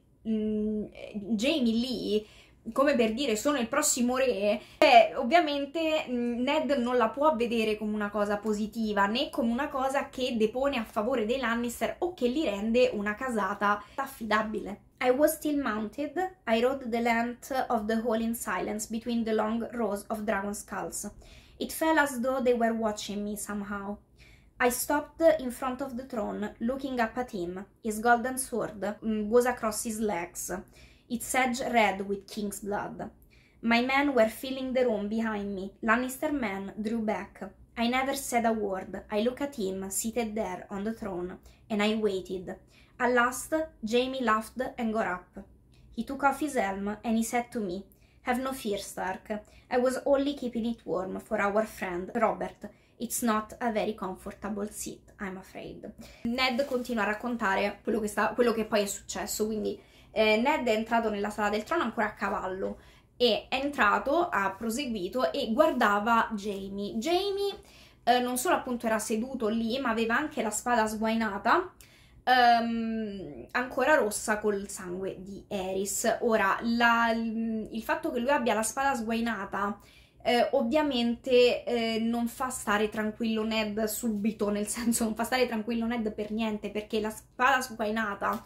Jaime lì come per dire sono il prossimo re, ovviamente Ned non la può vedere come una cosa positiva né come una cosa che depone a favore dei Lannister o che li rende una casata affidabile. I was still mounted. I rode the length of the hall in silence between the long rows of dragon skulls. It felt as though they were watching me somehow. I stopped in front of the throne, looking up at him. His golden sword was across his legs, its edge red with king's blood. My men were filling the room behind me. Lannister men drew back. I never said a word. I looked at him, seated there on the throne, and I waited. At last, Jaime laughed and got up. He took off his helm, and he said to me, Have no fear, Stark. I was only keeping it warm for our friend Robert. It's not a very comfortable seat, I'm afraid. Ned continua a raccontare quello che poi è successo, quindi Ned è entrato nella Sala del Trono ancora a cavallo e è entrato, ha proseguito e guardava Jaime. Jaime non solo appunto era seduto lì, ma aveva anche la spada sguainata, ancora rossa col sangue di Aerys. Ora, il fatto che lui abbia la spada sguainata ovviamente non fa stare tranquillo Ned subito, nel senso non fa stare tranquillo Ned per niente, perché la spada sguainata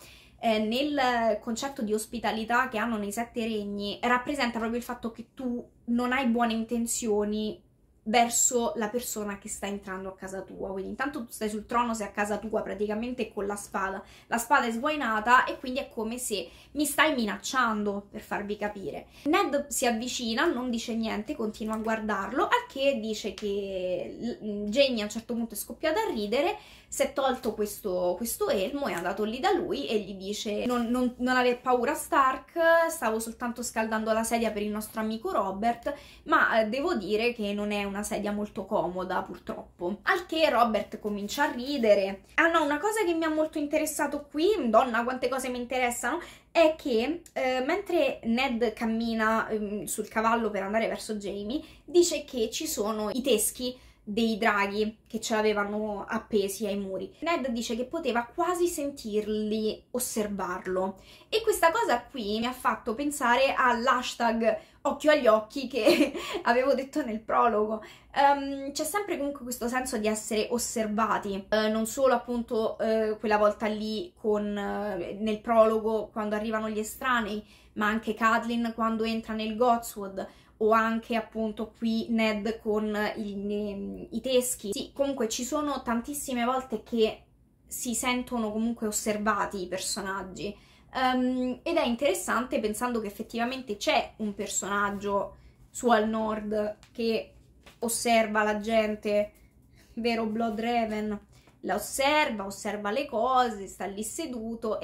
nel concetto di ospitalità che hanno nei Sette Regni rappresenta proprio il fatto che tu non hai buone intenzioni verso la persona che sta entrando a casa tua. Quindi intanto tu stai sul trono, sei a casa tua praticamente con la spada è sguainata e quindi è come se mi stai minacciando, per farvi capire. Ned si avvicina, non dice niente, continua a guardarlo, al che dice che Jaime a un certo punto è scoppiata a ridere, si è tolto questo elmo, è andato lì da lui e gli dice non aver paura Stark, stavo soltanto scaldando la sedia per il nostro amico Robert, ma devo dire che non è una sedia molto comoda purtroppo. Al che Robert comincia a ridere. Ah no, una cosa che mi ha molto interessato qui, Madonna quante cose mi interessano, è che mentre Ned cammina sul cavallo per andare verso Jaime, dice che ci sono i teschi dei draghi che ce l'avevano appesi ai muri. Ned dice che poteva quasi sentirli osservarlo e questa cosa qui mi ha fatto pensare all'hashtag occhio agli occhi che avevo detto nel prologo. C'è sempre comunque questo senso di essere osservati, non solo appunto quella volta lì nel prologo quando arrivano gli estranei, ma anche Catelyn quando entra nel Godswood, o anche appunto qui Ned con i teschi. Sì, comunque ci sono tantissime volte che si sentono comunque osservati i personaggi, ed è interessante pensando che effettivamente c'è un personaggio su Al Nord che osserva la gente, vero Bloodraven? La osserva le cose, sta lì seduto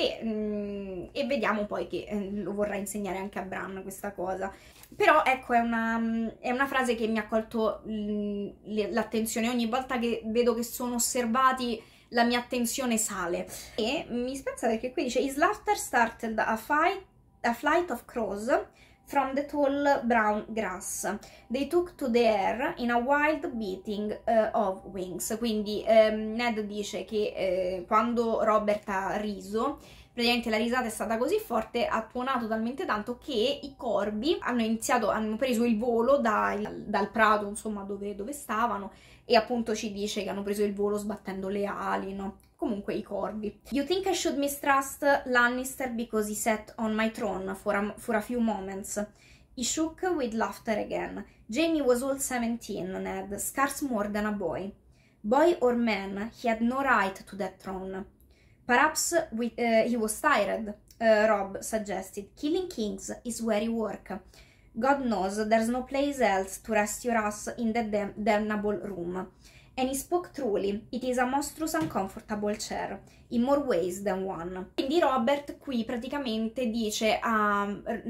e vediamo poi che lo vorrà insegnare anche a Bran questa cosa. Però ecco, è una frase che mi ha colto l'attenzione. Ogni volta che vedo che sono osservati la mia attenzione sale. E mi spezza perché qui dice: His laughter started a flight of crows from the tall brown grass. They took to the air in a wild beating of wings. Quindi Ned dice che quando Robert ha riso, praticamente la risata è stata così forte, ha tuonato talmente tanto che i corvi hanno preso il volo dal prato, insomma, dove stavano, e appunto ci dice che hanno preso il volo sbattendo le ali, no? Comunque i corvi. You think I should mistrust Lannister because he sat on my throne for a few moments? He shook with laughter again. Jaime was all 17, Ned, scarce more than a boy. Boy or man, he had no right to that throne. Perhaps he was tired, Robb suggested. Killing kings is where you work. God knows there's no place else to rest your ass in that damnable room. And he spoke truly, it is a monstrous uncomfortable chair, in more ways than one. Quindi Robert qui praticamente dice a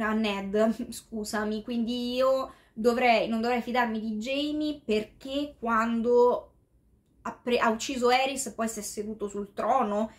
Ned, scusami, quindi io non dovrei fidarmi di Jaime perché quando ha ucciso Aerys poi si è seduto sul trono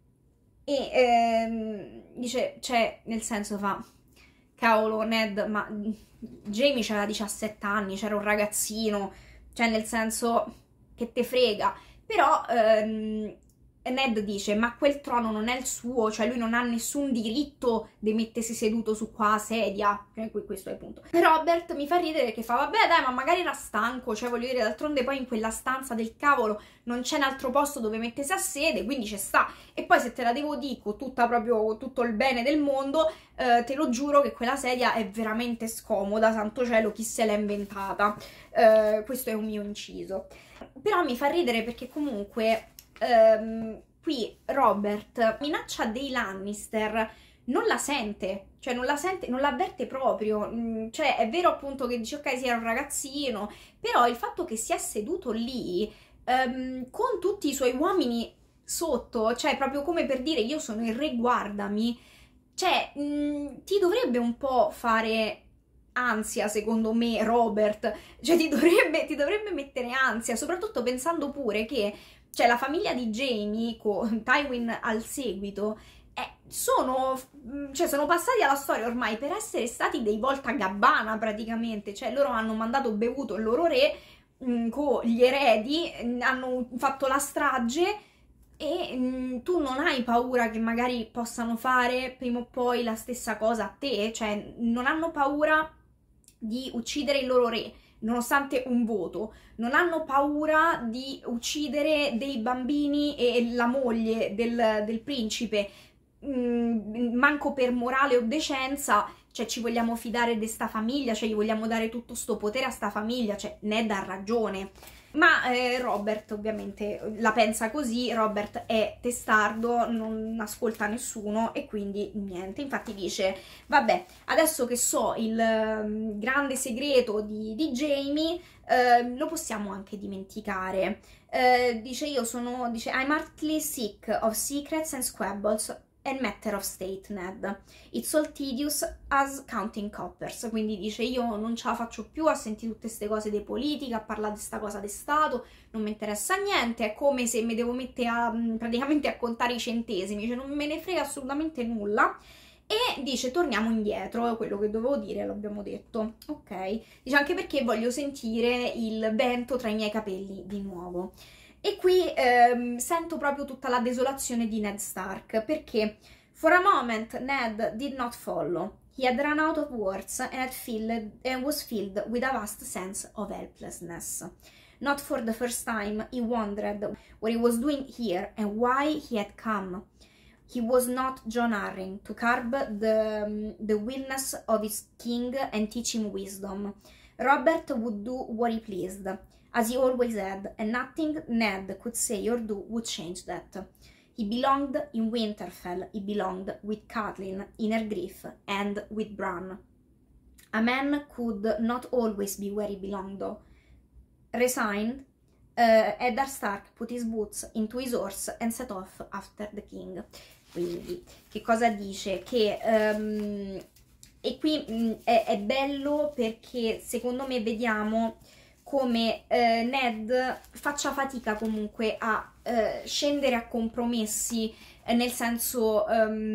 e dice, cioè, nel senso cavolo Ned, ma Jaime c'aveva 17 anni, c'era un ragazzino, cioè nel senso che te frega, però Ned dice ma quel trono non è il suo, cioè lui non ha nessun diritto di mettersi seduto su qua sedia, questo è il punto. Robert mi fa ridere che fa vabbè dai, ma magari era stanco, cioè voglio dire, d'altronde poi in quella stanza del cavolo non c'è un altro posto dove mettersi a sede, quindi ci sta, e poi se te la devo dico tutto il bene del mondo, te lo giuro che quella sedia è veramente scomoda, santo cielo, chi se l'ha inventata. Questo è un mio inciso. Però mi fa ridere perché comunque qui Robert minaccia dei Lannister, non la sente, cioè non l'avverte proprio, cioè è vero appunto che dice ok sì era un ragazzino, però il fatto che sia seduto lì con tutti i suoi uomini sotto, cioè proprio come per dire io sono il re, guardami, cioè ti dovrebbe un po' fare ansia, secondo me, Robert, cioè ti dovrebbe mettere ansia, soprattutto pensando pure che, cioè, la famiglia di Jamie con Tywin al seguito sono passati alla storia ormai per essere stati dei voltagabbana praticamente, cioè loro hanno mandato bevuto il loro re con gli eredi, hanno fatto la strage e tu non hai paura che magari possano fare prima o poi la stessa cosa a te, cioè non hanno paura di uccidere il loro re nonostante un voto, non hanno paura di uccidere dei bambini e la moglie del principe, manco per morale o decenza, cioè ci vogliamo fidare di sta famiglia, cioè gli vogliamo dare tutto sto potere a sta famiglia, cioè Ned ha ragione. Ma Robert ovviamente la pensa così, Robert è testardo, non ascolta nessuno e quindi niente, infatti dice vabbè, adesso che so il grande segreto di Jamie, lo possiamo anche dimenticare. Dice I'm heartily sick of secrets and squabbles and matter of state, Ned. It's all tedious as counting coppers. Quindi dice io non ce la faccio più a sentire tutte queste cose di politica, a parlare di sta cosa di Stato, non mi interessa niente, è come se mi devo mettere praticamente a contare i centesimi, cioè non me ne frega assolutamente nulla. E dice torniamo indietro, quello che dovevo dire l'abbiamo detto, ok? Dice anche perché voglio sentire il vento tra i miei capelli di nuovo. E qui sento proprio tutta la desolazione di Ned Stark, perché for a moment Ned did not follow. He had run out of words and was filled with a vast sense of helplessness. Not for the first time he wondered what he was doing here and why he had come. He was not Jon Arryn to curb the willness of his king and teach him wisdom. Robert would do what he pleased, as he always had, and nothing Ned could say or do would change that. He belonged in Winterfell, he belonged with Catelyn in her grief, and with Bran. A man could not always be where he belonged, though. Resigned, Eddard Stark put his boots into his horse and set off after the king. Quindi, che cosa dice? Che... e qui è bello perché secondo me vediamo come Ned faccia fatica comunque a scendere a compromessi, nel senso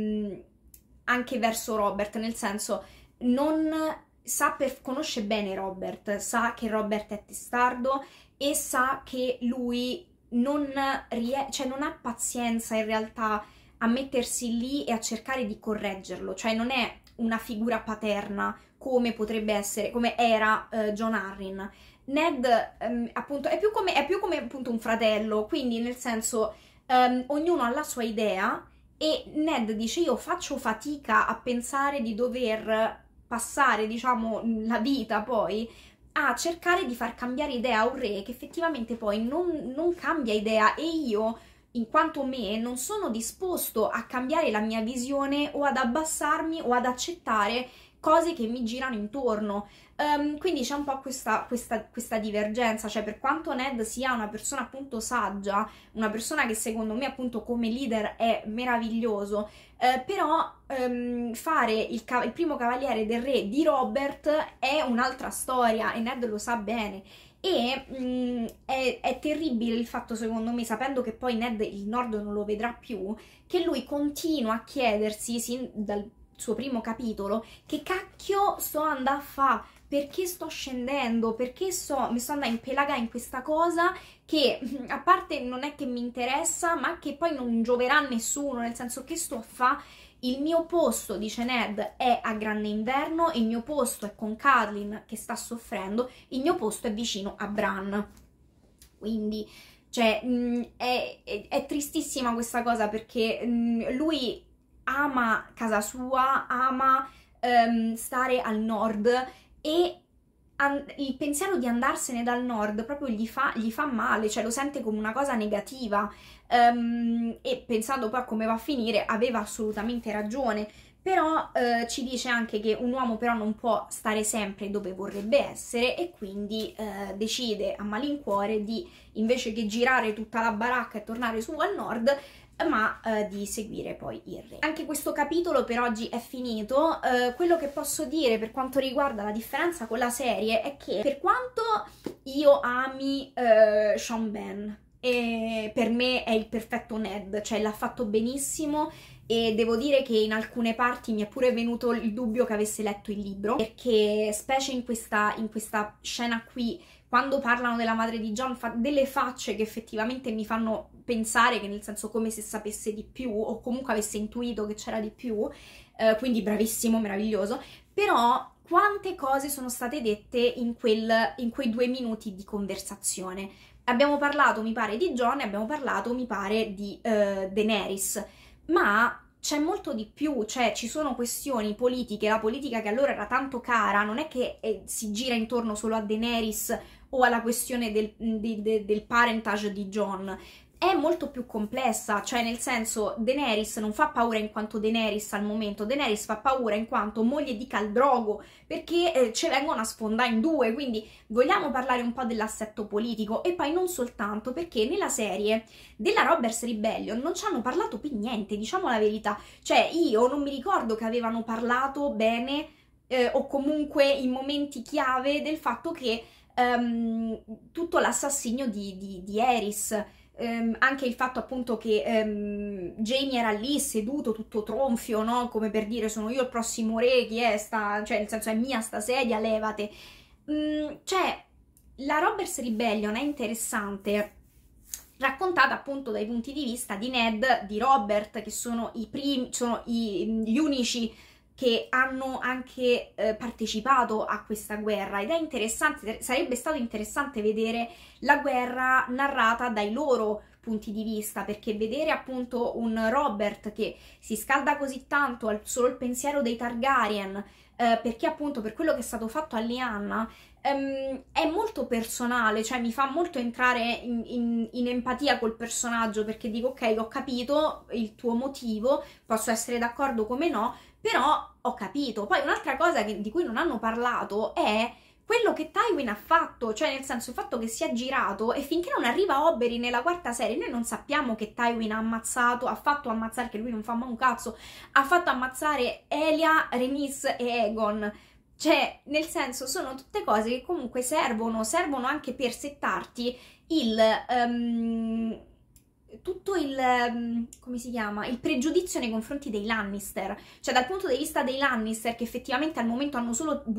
anche verso Robert, nel senso non conosce bene Robert, sa che Robert è testardo e sa che lui non ha pazienza in realtà a mettersi lì e a cercare di correggerlo, cioè non è una figura paterna come potrebbe essere, come era Jon Arryn. Ned appunto è più come appunto un fratello, quindi nel senso ognuno ha la sua idea e Ned dice io faccio fatica a pensare di dover passare, diciamo, la vita poi a cercare di far cambiare idea a un re che effettivamente poi non cambia idea, e io in quanto me non sono disposto a cambiare la mia visione o ad abbassarmi o ad accettare cose che mi girano intorno. Quindi c'è un po' questa divergenza, cioè per quanto Ned sia una persona appunto saggia, una persona che secondo me appunto come leader è meraviglioso, però fare il primo cavaliere del re di Robert è un'altra storia e Ned lo sa bene. E è terribile il fatto, secondo me, sapendo che poi Ned il nord non lo vedrà più, che lui continua a chiedersi sin dal suo primo capitolo che cacchio sto andando a fare, perché sto scendendo, perché mi sto andando a impelagare in questa cosa che a parte non è che mi interessa, ma che poi non gioverà a nessuno, nel senso che sto a fare. Il mio posto, dice Ned, è a Grande Inverno, il mio posto è con Catelyn che sta soffrendo, il mio posto è vicino a Bran. Quindi, cioè, è tristissima questa cosa perché lui ama casa sua, ama stare al nord e il pensiero di andarsene dal nord proprio gli fa male, cioè lo sente come una cosa negativa, e pensando poi a come va a finire aveva assolutamente ragione, però ci dice anche che un uomo però non può stare sempre dove vorrebbe essere e quindi decide a malincuore di, invece che girare tutta la baracca e tornare su al nord, ma di seguire poi il re. Anche questo capitolo per oggi è finito. Quello che posso dire per quanto riguarda la differenza con la serie è che, per quanto io ami Sean Ben, e per me è il perfetto Ned, cioè l'ha fatto benissimo, e devo dire che in alcune parti mi è pure venuto il dubbio che avesse letto il libro, perché specie in questa scena qui, quando parlano della madre di Jon, fa delle facce che effettivamente mi fanno pensare, che nel senso come se sapesse di più o comunque avesse intuito che c'era di più, quindi bravissimo, meraviglioso. Però quante cose sono state dette in quei 2 minuti di conversazione. Abbiamo parlato, mi pare, di Jon e abbiamo parlato, mi pare, di Daenerys, ma c'è molto di più, cioè ci sono questioni politiche, la politica che allora era tanto cara, non è che si gira intorno solo a Daenerys o alla questione del parentage di Jon. È molto più complessa, cioè nel senso Daenerys non fa paura in quanto Daenerys al momento, Daenerys fa paura in quanto moglie di Khal Drogo, perché ci vengono a sfondare in due, quindi vogliamo parlare un po' dell'assetto politico. E poi non soltanto, perché nella serie della Robert's Rebellion non ci hanno parlato per niente, diciamo la verità, cioè io non mi ricordo che avevano parlato bene o comunque in momenti chiave del fatto che tutto l'assassinio di Aerys, anche il fatto appunto che Jaime era lì seduto tutto tronfio, no? Come per dire sono io il prossimo re, chi è sta, cioè nel senso è mia sta sedia, levate. Cioè la Robert's Rebellion è interessante, raccontata appunto dai punti di vista di Ned, di Robert, che sono gli unici che hanno anche partecipato a questa guerra, ed è interessante, sarebbe stato interessante vedere la guerra narrata dai loro punti di vista, perché vedere appunto un Robert che si scalda così tanto al solo il pensiero dei Targaryen, perché appunto per quello che è stato fatto a Lyanna, è molto personale, cioè mi fa molto entrare in empatia col personaggio, perché dico ok, ho capito il tuo motivo, posso essere d'accordo come no, però ho capito. Poi un'altra cosa di cui non hanno parlato è quello che Tywin ha fatto, cioè nel senso il fatto che si è girato, e finché non arriva Oberyn nella 4ª serie noi non sappiamo che Tywin ha fatto ammazzare, che lui non fa mai un cazzo, ha fatto ammazzare Elia, Rhaenys e Aegon. Cioè, nel senso, sono tutte cose che comunque servono anche per settarti tutto come si chiama? Il pregiudizio nei confronti dei Lannister. Cioè, dal punto di vista dei Lannister, che effettivamente al momento hanno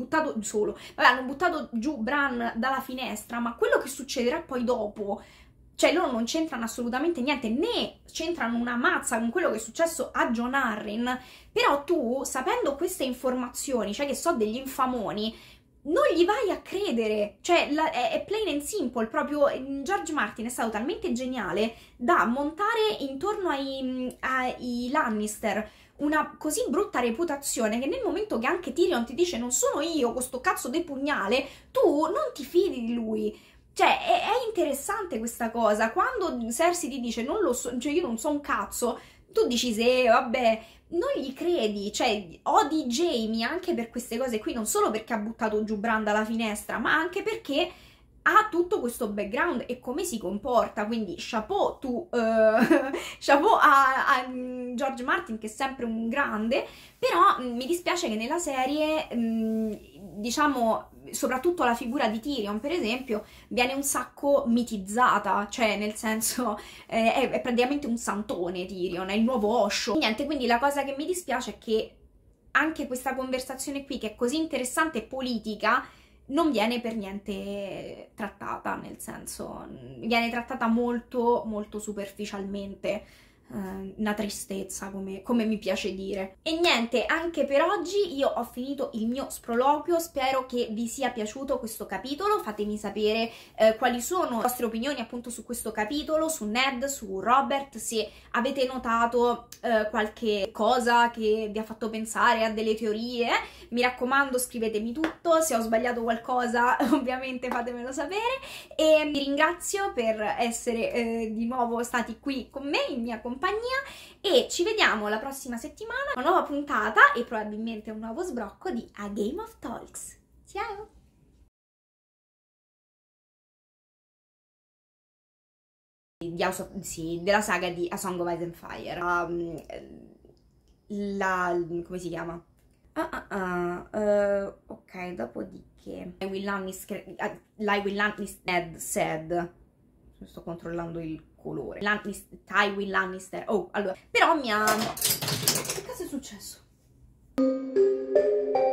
hanno buttato giù Bran dalla finestra, ma quello che succederà poi dopo, cioè loro non c'entrano assolutamente niente, né c'entrano una mazza con quello che è successo a Jon Arryn. Però tu, sapendo queste informazioni, cioè che so degli infamoni, non gli vai a credere, cioè è plain and simple. Proprio George Martin è stato talmente geniale da montare intorno ai Lannister una così brutta reputazione, che nel momento che anche Tyrion ti dice non sono io con sto cazzo di pugnale, tu non ti fidi di lui. Cioè, è interessante questa cosa. Quando Cersei ti dice non lo so, cioè io non so un cazzo, tu dici sì, vabbè, non gli credi. Cioè, odi Jaime anche per queste cose qui, non solo perché ha buttato giù Bran dalla finestra, ma anche perché ha tutto questo background e come si comporta. Quindi chapeau chapeau a George Martin, che è sempre un grande. Però mi dispiace che nella serie, diciamo, soprattutto la figura di Tyrion, per esempio, viene un sacco mitizzata, cioè nel senso è praticamente un santone Tyrion, è il nuovo Osho. Niente, quindi la cosa che mi dispiace è che anche questa conversazione qui, che è così interessante e politica, non viene per niente trattata, nel senso viene trattata molto molto superficialmente. Una tristezza, come mi piace dire. E niente, anche per oggi io ho finito il mio sproloquio. Spero che vi sia piaciuto questo capitolo. Fatemi sapere quali sono le vostre opinioni appunto su questo capitolo, su Ned, su Robert, se avete notato qualche cosa che vi ha fatto pensare a delle teorie. Mi raccomando, scrivetemi tutto, se ho sbagliato qualcosa ovviamente fatemelo sapere, e vi ringrazio per essere di nuovo stati qui con me in mia compagnia, e ci vediamo la prossima settimana, una nuova puntata e probabilmente un nuovo sbrocco di A Game of Talks. Ciao! della saga di A Song of Ice and Fire. Come si chiama? Ok, dopodiché Tywin Lannister Ned said, sto controllando il colore, Tywin Lannister, oh, allora, però mi ha... Che cazzo è successo?